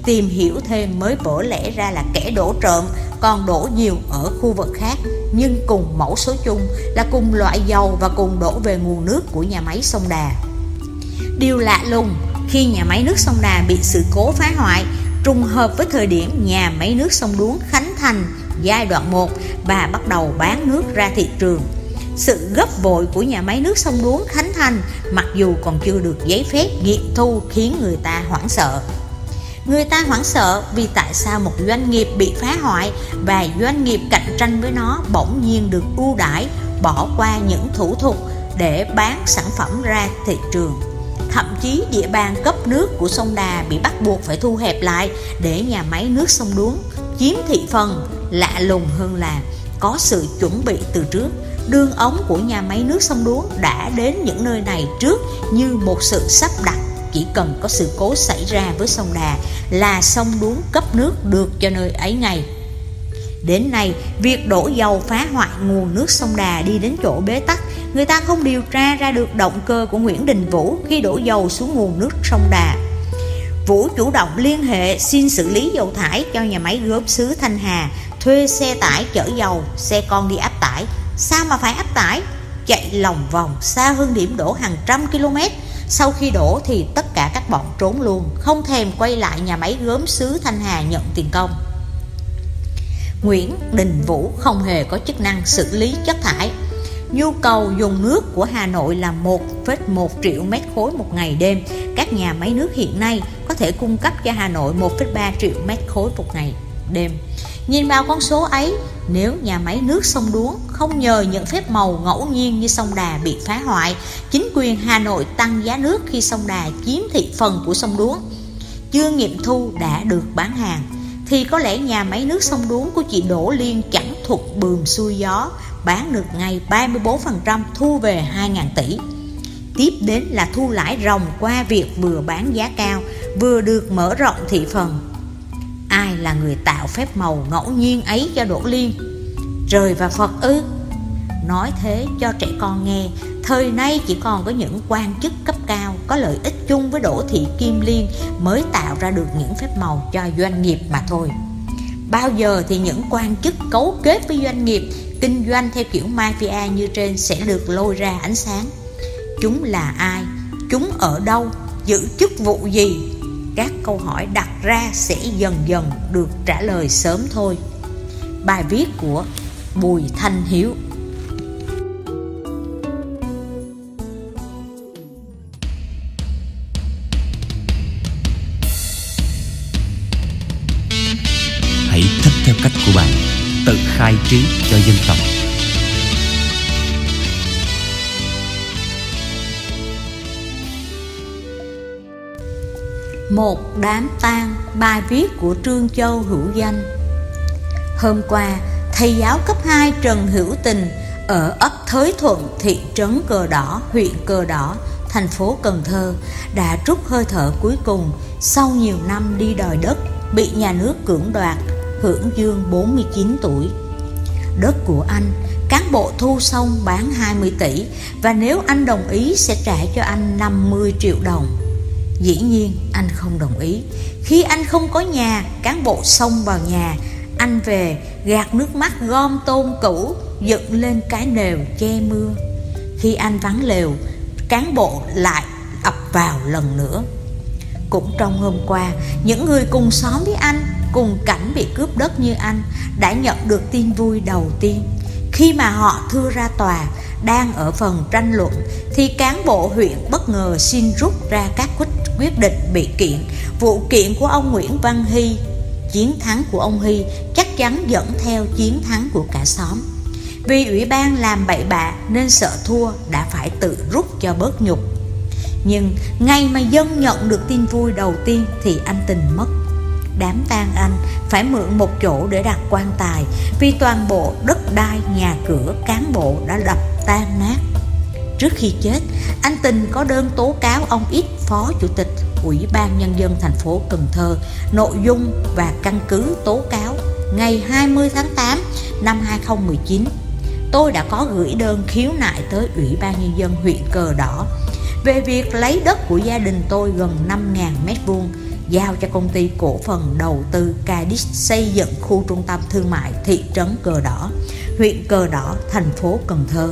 tìm hiểu thêm mới vỡ lẽ ra là kẻ đổ trộm còn đổ nhiều ở khu vực khác, nhưng cùng mẫu số chung là cùng loại dầu và cùng đổ về nguồn nước của nhà máy Sông Đà. Điều lạ lùng, khi nhà máy nước Sông Đà bị sự cố phá hoại, trùng hợp với thời điểm nhà máy nước sông Đuống khánh thành giai đoạn 1 và bắt đầu bán nước ra thị trường. Sự gấp vội của nhà máy nước sông Đuống khánh thành mặc dù còn chưa được giấy phép nghiệm thu khiến người ta hoảng sợ. Người ta hoảng sợ vì tại sao một doanh nghiệp bị phá hoại và doanh nghiệp cạnh tranh với nó bỗng nhiên được ưu đãi, bỏ qua những thủ tục để bán sản phẩm ra thị trường. Thậm chí địa bàn cấp nước của sông Đà bị bắt buộc phải thu hẹp lại để nhà máy nước sông Đuống chiếm thị phần. Lạ lùng hơn là có sự chuẩn bị từ trước. Đường ống của nhà máy nước sông Đuống đã đến những nơi này trước như một sự sắp đặt. Chỉ cần có sự cố xảy ra với sông Đà là sông Đuống cấp nước được cho nơi ấy ngay. Đến nay, việc đổ dầu phá hoại nguồn nước sông Đà đi đến chỗ bế tắc. Người ta không điều tra ra được động cơ của Nguyễn Đình Vũ khi đổ dầu xuống nguồn nước sông Đà. Vũ chủ động liên hệ xin xử lý dầu thải cho nhà máy gốm xứ Thanh Hà, thuê xe tải chở dầu, xe con đi áp tải. Sao mà phải áp tải? Chạy lòng vòng xa hơn điểm đổ hàng trăm km. Sau khi đổ thì tất cả các bọn trốn luôn, không thèm quay lại nhà máy gốm xứ Thanh Hà nhận tiền công. Nguyễn Đình Vũ không hề có chức năng xử lý chất thải. Nhu cầu dùng nước của Hà Nội là 1,1 triệu mét khối một ngày đêm. Các nhà máy nước hiện nay có thể cung cấp cho Hà Nội 1,3 triệu mét khối một ngày đêm. Nhìn vào con số ấy, nếu nhà máy nước sông Đuống không nhờ những phép màu ngẫu nhiên như sông Đà bị phá hoại, chính quyền Hà Nội tăng giá nước khi sông Đà chiếm thị phần của sông Đuống, chưa nghiệm thu đã được bán hàng, thì có lẽ nhà máy nước sông Đuống của chị Đỗ Liên chẳng thuận buồm xuôi gió, bán được ngay 34%, thu về 2.000 tỷ. Tiếp đến là thu lãi ròng qua việc vừa bán giá cao, vừa được mở rộng thị phần. Ai là người tạo phép màu ngẫu nhiên ấy cho Đỗ Liên? Trời và Phật ư? Nói thế cho trẻ con nghe, thời nay chỉ còn có những quan chức cấp cao có lợi ích chung với Đỗ Thị Kim Liên mới tạo ra được những phép màu cho doanh nghiệp mà thôi. Bao giờ thì những quan chức cấu kết với doanh nghiệp kinh doanh theo kiểu mafia như trên sẽ được lôi ra ánh sáng? Chúng là ai? Chúng ở đâu? Giữ chức vụ gì? Các câu hỏi đặt ra sẽ dần dần được trả lời sớm thôi. Bài viết của Bùi Thanh Hiếu. Hãy thích theo cách của bạn, tự khai trí cho dân tộc. Một đám tang, bài viết của Trương Châu Hữu Danh. Hôm qua, thầy giáo cấp 2 Trần Hữu Tình ở ấp Thới Thuận, thị trấn Cờ Đỏ, huyện Cờ Đỏ, thành phố Cần Thơ đã trút hơi thở cuối cùng sau nhiều năm đi đòi đất, bị nhà nước cưỡng đoạt, hưởng dương 49 tuổi. Đất của anh, cán bộ thu xong bán 20 tỷ và nếu anh đồng ý sẽ trả cho anh 50 triệu đồng. Dĩ nhiên anh không đồng ý. Khi anh không có nhà, cán bộ xông vào nhà, anh về gạt nước mắt gom tôm cũ dựng lên cái nều che mưa. Khi anh vắng lều, cán bộ lại ập vào lần nữa. Cũng trong hôm qua, những người cùng xóm với anh, cùng cảnh bị cướp đất như anh đã nhận được tin vui đầu tiên. Khi mà họ thưa ra tòa, đang ở phần tranh luận thì cán bộ huyện bất ngờ xin rút ra các quyết định bị kiện. Vụ kiện của ông Nguyễn Văn Hy, chiến thắng của ông Hy chắc chắn dẫn theo chiến thắng của cả xóm. Vì ủy ban làm bậy bạ nên sợ thua đã phải tự rút cho bớt nhục. Nhưng ngày mà dân nhận được tin vui đầu tiên thì anh Tình mất. Đám tang anh phải mượn một chỗ để đặt quan tài vì toàn bộ đất đai, nhà cửa, cán bộ đã đập tan nát. Trước khi chết, anh Tình có đơn tố cáo ông Ít, Phó Chủ tịch Ủy ban Nhân dân thành phố Cần Thơ. Nội dung và căn cứ tố cáo ngày 20 tháng 8 năm 2019, tôi đã có gửi đơn khiếu nại tới Ủy ban Nhân dân huyện Cờ Đỏ về việc lấy đất của gia đình tôi gần 5.000 m², giao cho công ty cổ phần đầu tư Cadix xây dựng khu trung tâm thương mại thị trấn Cờ Đỏ, huyện Cờ Đỏ, thành phố Cần Thơ.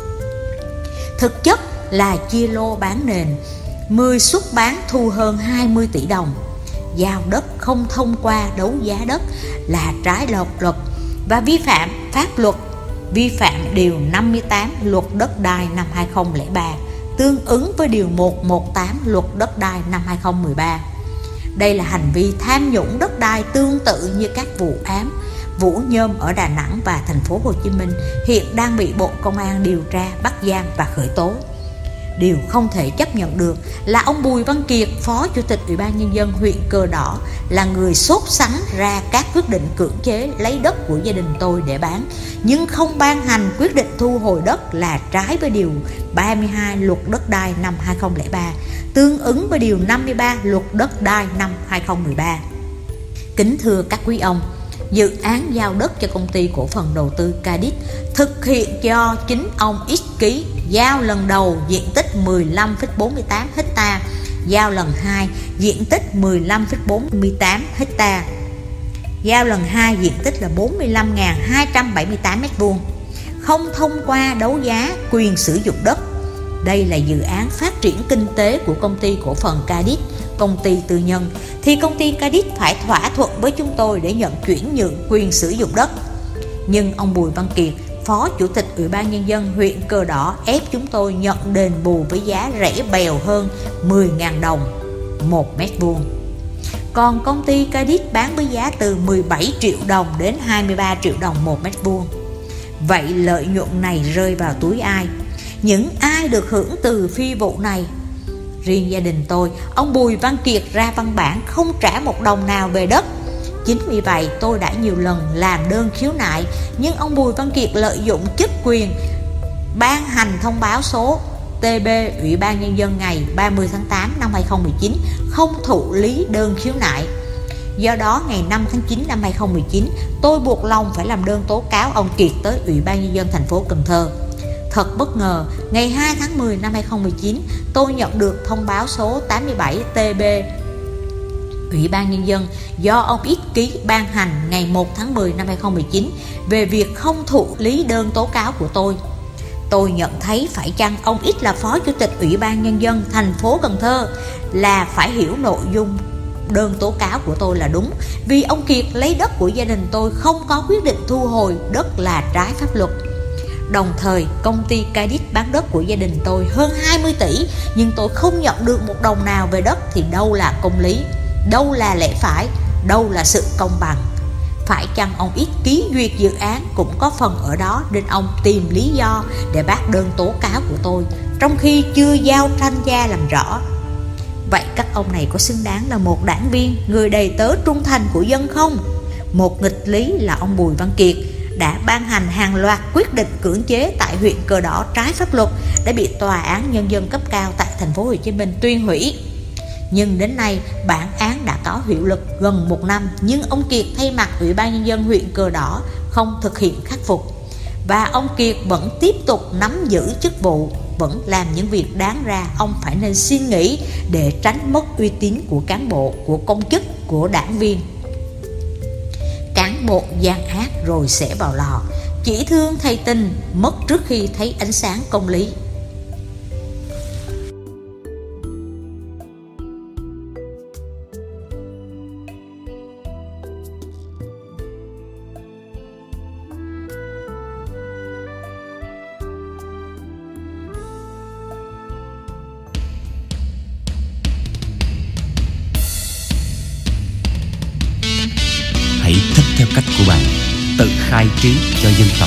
Thực chất là chia lô bán nền, 10 suất bán thu hơn 20 tỷ đồng. Giao đất không thông qua đấu giá đất là trái luật và vi phạm pháp luật, vi phạm điều 58 Luật Đất đai năm 2003, tương ứng với điều 118 Luật Đất đai năm 2013. Đây là hành vi tham nhũng đất đai tương tự như các vụ án Vũ Nhôm ở Đà Nẵng và thành phố Hồ Chí Minh hiện đang bị Bộ Công an điều tra, bắt giam và khởi tố. Điều không thể chấp nhận được là ông Bùi Văn Kiệt, Phó Chủ tịch Ủy ban Nhân dân huyện Cờ Đỏ, là người sốt sắng ra các quyết định cưỡng chế lấy đất của gia đình tôi để bán, nhưng không ban hành quyết định thu hồi đất là trái với điều 32 Luật Đất đai năm 2003, tương ứng với điều 53 Luật Đất đai năm 2013. Kính thưa các quý ông, dự án giao đất cho công ty cổ phần đầu tư Cadix thực hiện do chính ông X ký, giao lần đầu diện tích 15,48 ha, giao lần 2 diện tích 15,48 ha, giao lần 2 diện tích là 45.278 m², không thông qua đấu giá quyền sử dụng đất. Đây là dự án phát triển kinh tế của công ty cổ phần Cadix, công ty tư nhân, thì công ty Cadix phải thỏa thuận với chúng tôi để nhận chuyển nhượng quyền sử dụng đất. Nhưng ông Bùi Văn Kiệt, Phó Chủ tịch Ủy ban Nhân dân huyện Cờ Đỏ, ép chúng tôi nhận đền bù với giá rẻ bèo hơn 10.000 đồng 1 m². Còn công ty Cadix bán với giá từ 17 triệu đồng đến 23 triệu đồng 1 m². Vậy lợi nhuận này rơi vào túi ai? Những ai được hưởng từ phi vụ này? Riêng gia đình tôi, ông Bùi Văn Kiệt ra văn bản không trả một đồng nào về đất. Chính vì vậy tôi đã nhiều lần làm đơn khiếu nại, nhưng ông Bùi Văn Kiệt lợi dụng chức quyền ban hành thông báo số TB Ủy ban Nhân dân ngày 30 tháng 8 năm 2019 không thụ lý đơn khiếu nại. Do đó ngày 5 tháng 9 năm 2019 tôi buộc lòng phải làm đơn tố cáo ông Kiệt tới Ủy ban Nhân dân thành phố Cần Thơ. Thật bất ngờ, ngày 2 tháng 10 năm 2019 tôi nhận được thông báo số 87 TB Ủy ban Nhân dân do ông X ký ban hành ngày 1 tháng 10 năm 2019 về việc không thụ lý đơn tố cáo của tôi. Tôi nhận thấy phải chăng ông X là Phó Chủ tịch Ủy ban Nhân dân thành phố Cần Thơ là phải hiểu nội dung đơn tố cáo của tôi là đúng, vì ông Kiệt lấy đất của gia đình tôi không có quyết định thu hồi đất là trái pháp luật. Đồng thời công ty Cadix bán đất của gia đình tôi hơn 20 tỷ, nhưng tôi không nhận được một đồng nào về đất, thì đâu là công lý, đâu là lẽ phải, đâu là sự công bằng? Phải chăng ông X ký duyệt dự án cũng có phần ở đó, nên ông tìm lý do để bác đơn tố cáo của tôi, trong khi chưa giao tranh gia làm rõ? Vậy các ông này có xứng đáng là một đảng viên, người đầy tớ trung thành của dân không? Một nghịch lý là ông Bùi Văn Kiệt đã ban hành hàng loạt quyết định cưỡng chế tại huyện Cờ Đỏ trái pháp luật, đã bị Tòa án Nhân dân cấp cao tại thành phố Hồ Chí Minh tuyên hủy. Nhưng đến nay bản án đã có hiệu lực gần 1 năm, nhưng ông Kiệt thay mặt Ủy ban Nhân dân huyện Cờ Đỏ không thực hiện khắc phục, và ông Kiệt vẫn tiếp tục nắm giữ chức vụ, vẫn làm những việc đáng ra ông phải nên xin nghỉ để tránh mất uy tín của cán bộ, của công chức, của đảng viên. Cán bộ gian ác rồi sẽ vào lò, chỉ thương thầy tình, mất trước khi thấy ánh sáng công lý. Hãy thích theo cách của bạn, tự khai trí cho dân tộc.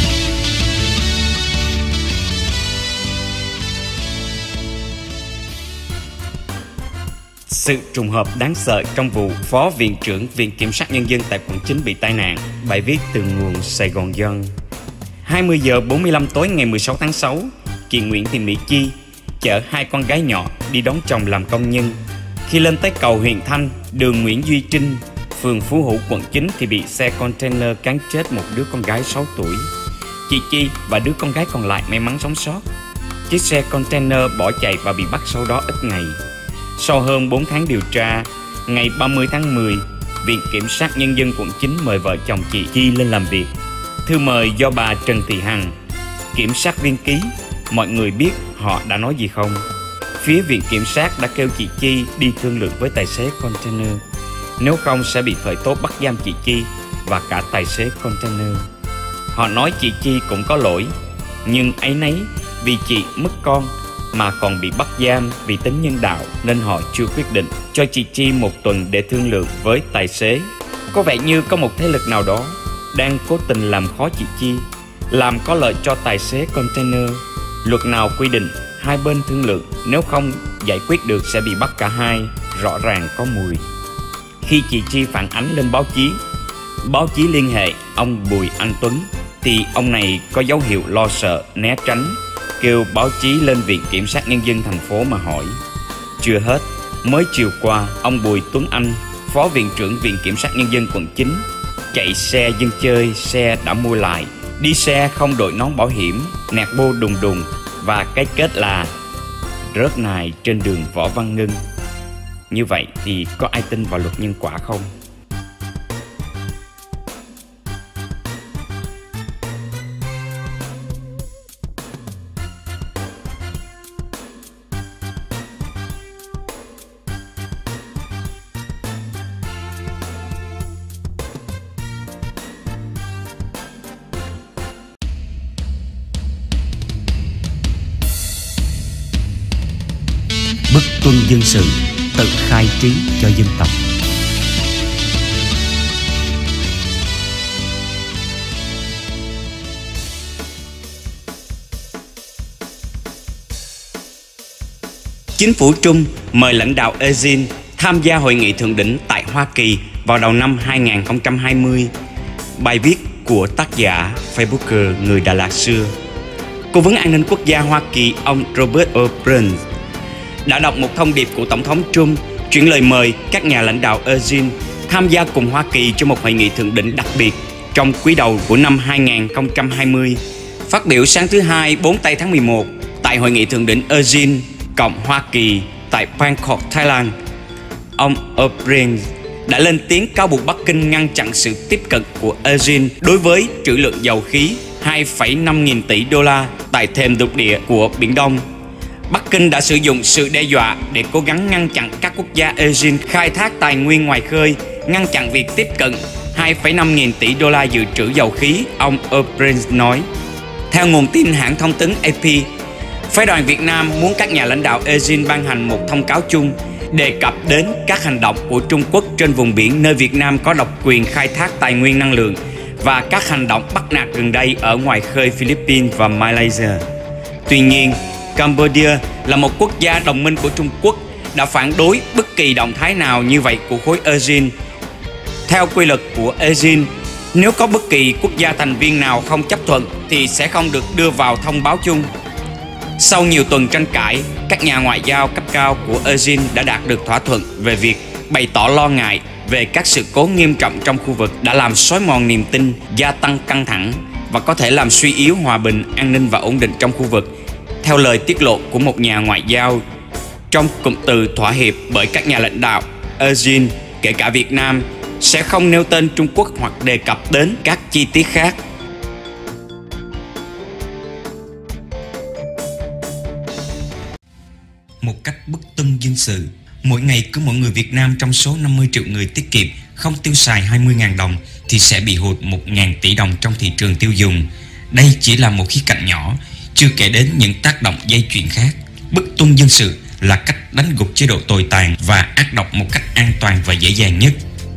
Sự trùng hợp đáng sợ trong vụ Phó Viện trưởng Viện Kiểm sát Nhân dân tại quận 9 bị tai nạn. Bài viết từ nguồn Sài Gòn Dân. 20 giờ 45 tối ngày 16 tháng 6, chị Nguyễn Thị Mỹ Chi chở 2 con gái nhỏ đi đón chồng làm công nhân. Khi lên tới cầu Huyền Thanh, đường Nguyễn Duy Trinh, phường Phú Hữu, quận 9 thì bị xe container cán chết một đứa con gái 6 tuổi. Chị Chi và đứa con gái còn lại may mắn sống sót. Chiếc xe container bỏ chạy và bị bắt sau đó ít ngày. Sau hơn 4 tháng điều tra, ngày 30 tháng 10, Viện Kiểm sát Nhân dân quận 9 mời vợ chồng chị Chi lên làm việc. Thư mời do bà Trần Thị Hằng, kiểm sát viên ký. Mọi người biết họ đã nói gì không? Phía Viện Kiểm sát đã kêu chị Chi đi thương lượng với tài xế container. Nếu không sẽ bị khởi tố bắt giam chị Chi và cả tài xế container. Họ nói chị Chi cũng có lỗi, nhưng áy náy vì chị mất con mà còn bị bắt giam vì tính nhân đạo, nên họ chưa quyết định cho chị Chi 1 tuần để thương lượng với tài xế. Có vẻ như có một thế lực nào đó đang cố tình làm khó chị Chi, làm có lợi cho tài xế container. Luật nào quy định hai bên thương lượng, nếu không giải quyết được sẽ bị bắt cả hai, rõ ràng có mùi. Khi chị Chi phản ánh lên báo chí liên hệ ông Bùi Anh Tuấn, thì ông này có dấu hiệu lo sợ, né tránh, kêu báo chí lên Viện Kiểm sát Nhân dân thành phố mà hỏi. Chưa hết, mới chiều qua, ông Bùi Tuấn Anh, Phó Viện trưởng Viện Kiểm sát Nhân dân quận 9, chạy xe dân chơi, xe đã mua lại, đi xe không đội nón bảo hiểm, nẹt bô đùng đùng, và cái kết là rớt nài trên đường Võ Văn Ngân. Như vậy thì có ai tin vào luật nhân quả không? Bức tuân dân sự tự khai trí cho dân tộc. Chính phủ Trung mời lãnh đạo ASEAN tham gia hội nghị thượng đỉnh tại Hoa Kỳ vào đầu năm 2020. Bài viết của tác giả Facebooker người Đà Lạt xưa. Cố vấn an ninh quốc gia Hoa Kỳ ông Robert O'Brien đã đọc một thông điệp của Tổng thống Trump chuyển lời mời các nhà lãnh đạo ASEAN tham gia cùng Hoa Kỳ cho một hội nghị thượng đỉnh đặc biệt trong quý đầu của năm 2020. Phát biểu sáng thứ Hai 4 tây tháng 11 tại hội nghị thượng đỉnh ASEAN cộng Hoa Kỳ tại Bangkok, Thái Lan, ông O'Brien đã lên tiếng cáo buộc Bắc Kinh ngăn chặn sự tiếp cận của ASEAN đối với trữ lượng dầu khí 2,5 nghìn tỷ đô la tại thềm lục địa của Biển Đông. Bắc Kinh đã sử dụng sự đe dọa để cố gắng ngăn chặn các quốc gia ASEAN khai thác tài nguyên ngoài khơi, ngăn chặn việc tiếp cận 2,5 nghìn tỷ đô la dự trữ dầu khí, ông O'Brien nói. Theo nguồn tin hãng thông tấn AP, phái đoàn Việt Nam muốn các nhà lãnh đạo ASEAN ban hành một thông cáo chung đề cập đến các hành động của Trung Quốc trên vùng biển nơi Việt Nam có độc quyền khai thác tài nguyên năng lượng và các hành động bắt nạt gần đây ở ngoài khơi Philippines và Malaysia. Tuy nhiên, Cambodia là một quốc gia đồng minh của Trung Quốc đã phản đối bất kỳ động thái nào như vậy của khối ASEAN. Theo quy luật của ASEAN, nếu có bất kỳ quốc gia thành viên nào không chấp thuận thì sẽ không được đưa vào thông báo chung. Sau nhiều tuần tranh cãi, các nhà ngoại giao cấp cao của ASEAN đã đạt được thỏa thuận về việc bày tỏ lo ngại về các sự cố nghiêm trọng trong khu vực đã làm xói mòn niềm tin, gia tăng căng thẳng và có thể làm suy yếu hòa bình, an ninh và ổn định trong khu vực. Theo lời tiết lộ của một nhà ngoại giao, trong cụm từ thỏa hiệp bởi các nhà lãnh đạo ASEAN, kể cả Việt Nam, sẽ không nêu tên Trung Quốc hoặc đề cập đến các chi tiết khác. Một cách bức tuân dân sự, mỗi ngày cứ mỗi người Việt Nam trong số 50 triệu người tiết kiệm không tiêu xài 20.000 đồng thì sẽ bị hụt 1.000 tỷ đồng trong thị trường tiêu dùng. Đây chỉ là một khía cạnh nhỏ, chưa kể đến những tác động dây chuyền khác. Bức tuân dân sự là cách đánh gục chế độ tồi tàn và ác độc một cách an toàn và dễ dàng nhất.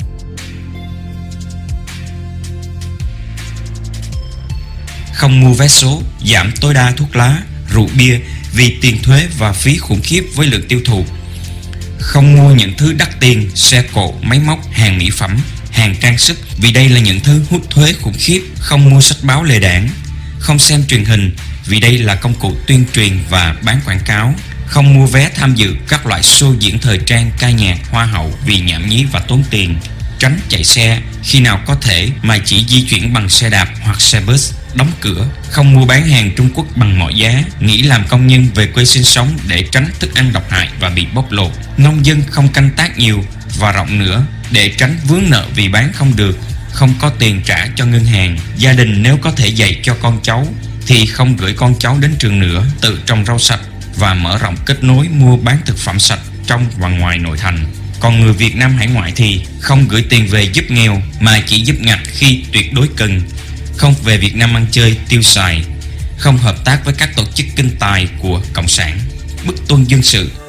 Không mua vé số, giảm tối đa thuốc lá, rượu bia vì tiền thuế và phí khủng khiếp với lượng tiêu thụ. Không mua những thứ đắt tiền, xe cộ, máy móc, hàng mỹ phẩm, hàng trang sức vì đây là những thứ hút thuế khủng khiếp. Không mua sách báo lề đảng. Không xem truyền hình vì đây là công cụ tuyên truyền và bán quảng cáo. Không mua vé tham dự các loại show diễn thời trang, ca nhạc, hoa hậu vì nhảm nhí và tốn tiền. Tránh chạy xe khi nào có thể mà chỉ di chuyển bằng xe đạp hoặc xe bus. Đóng cửa. Không mua bán hàng Trung Quốc bằng mọi giá. Nghỉ làm công nhân về quê sinh sống để tránh thức ăn độc hại và bị bóc lột. Nông dân không canh tác nhiều và rộng nữa để tránh vướng nợ vì bán không được, không có tiền trả cho ngân hàng. Gia đình nếu có thể dạy cho con cháu thì không gửi con cháu đến trường nữa, tự trồng rau sạch và mở rộng kết nối mua bán thực phẩm sạch trong và ngoài nội thành. Còn người Việt Nam hải ngoại thì không gửi tiền về giúp nghèo mà chỉ giúp ngặt khi tuyệt đối cần, không về Việt Nam ăn chơi tiêu xài, không hợp tác với các tổ chức kinh tài của Cộng sản. Bức tuân dân sự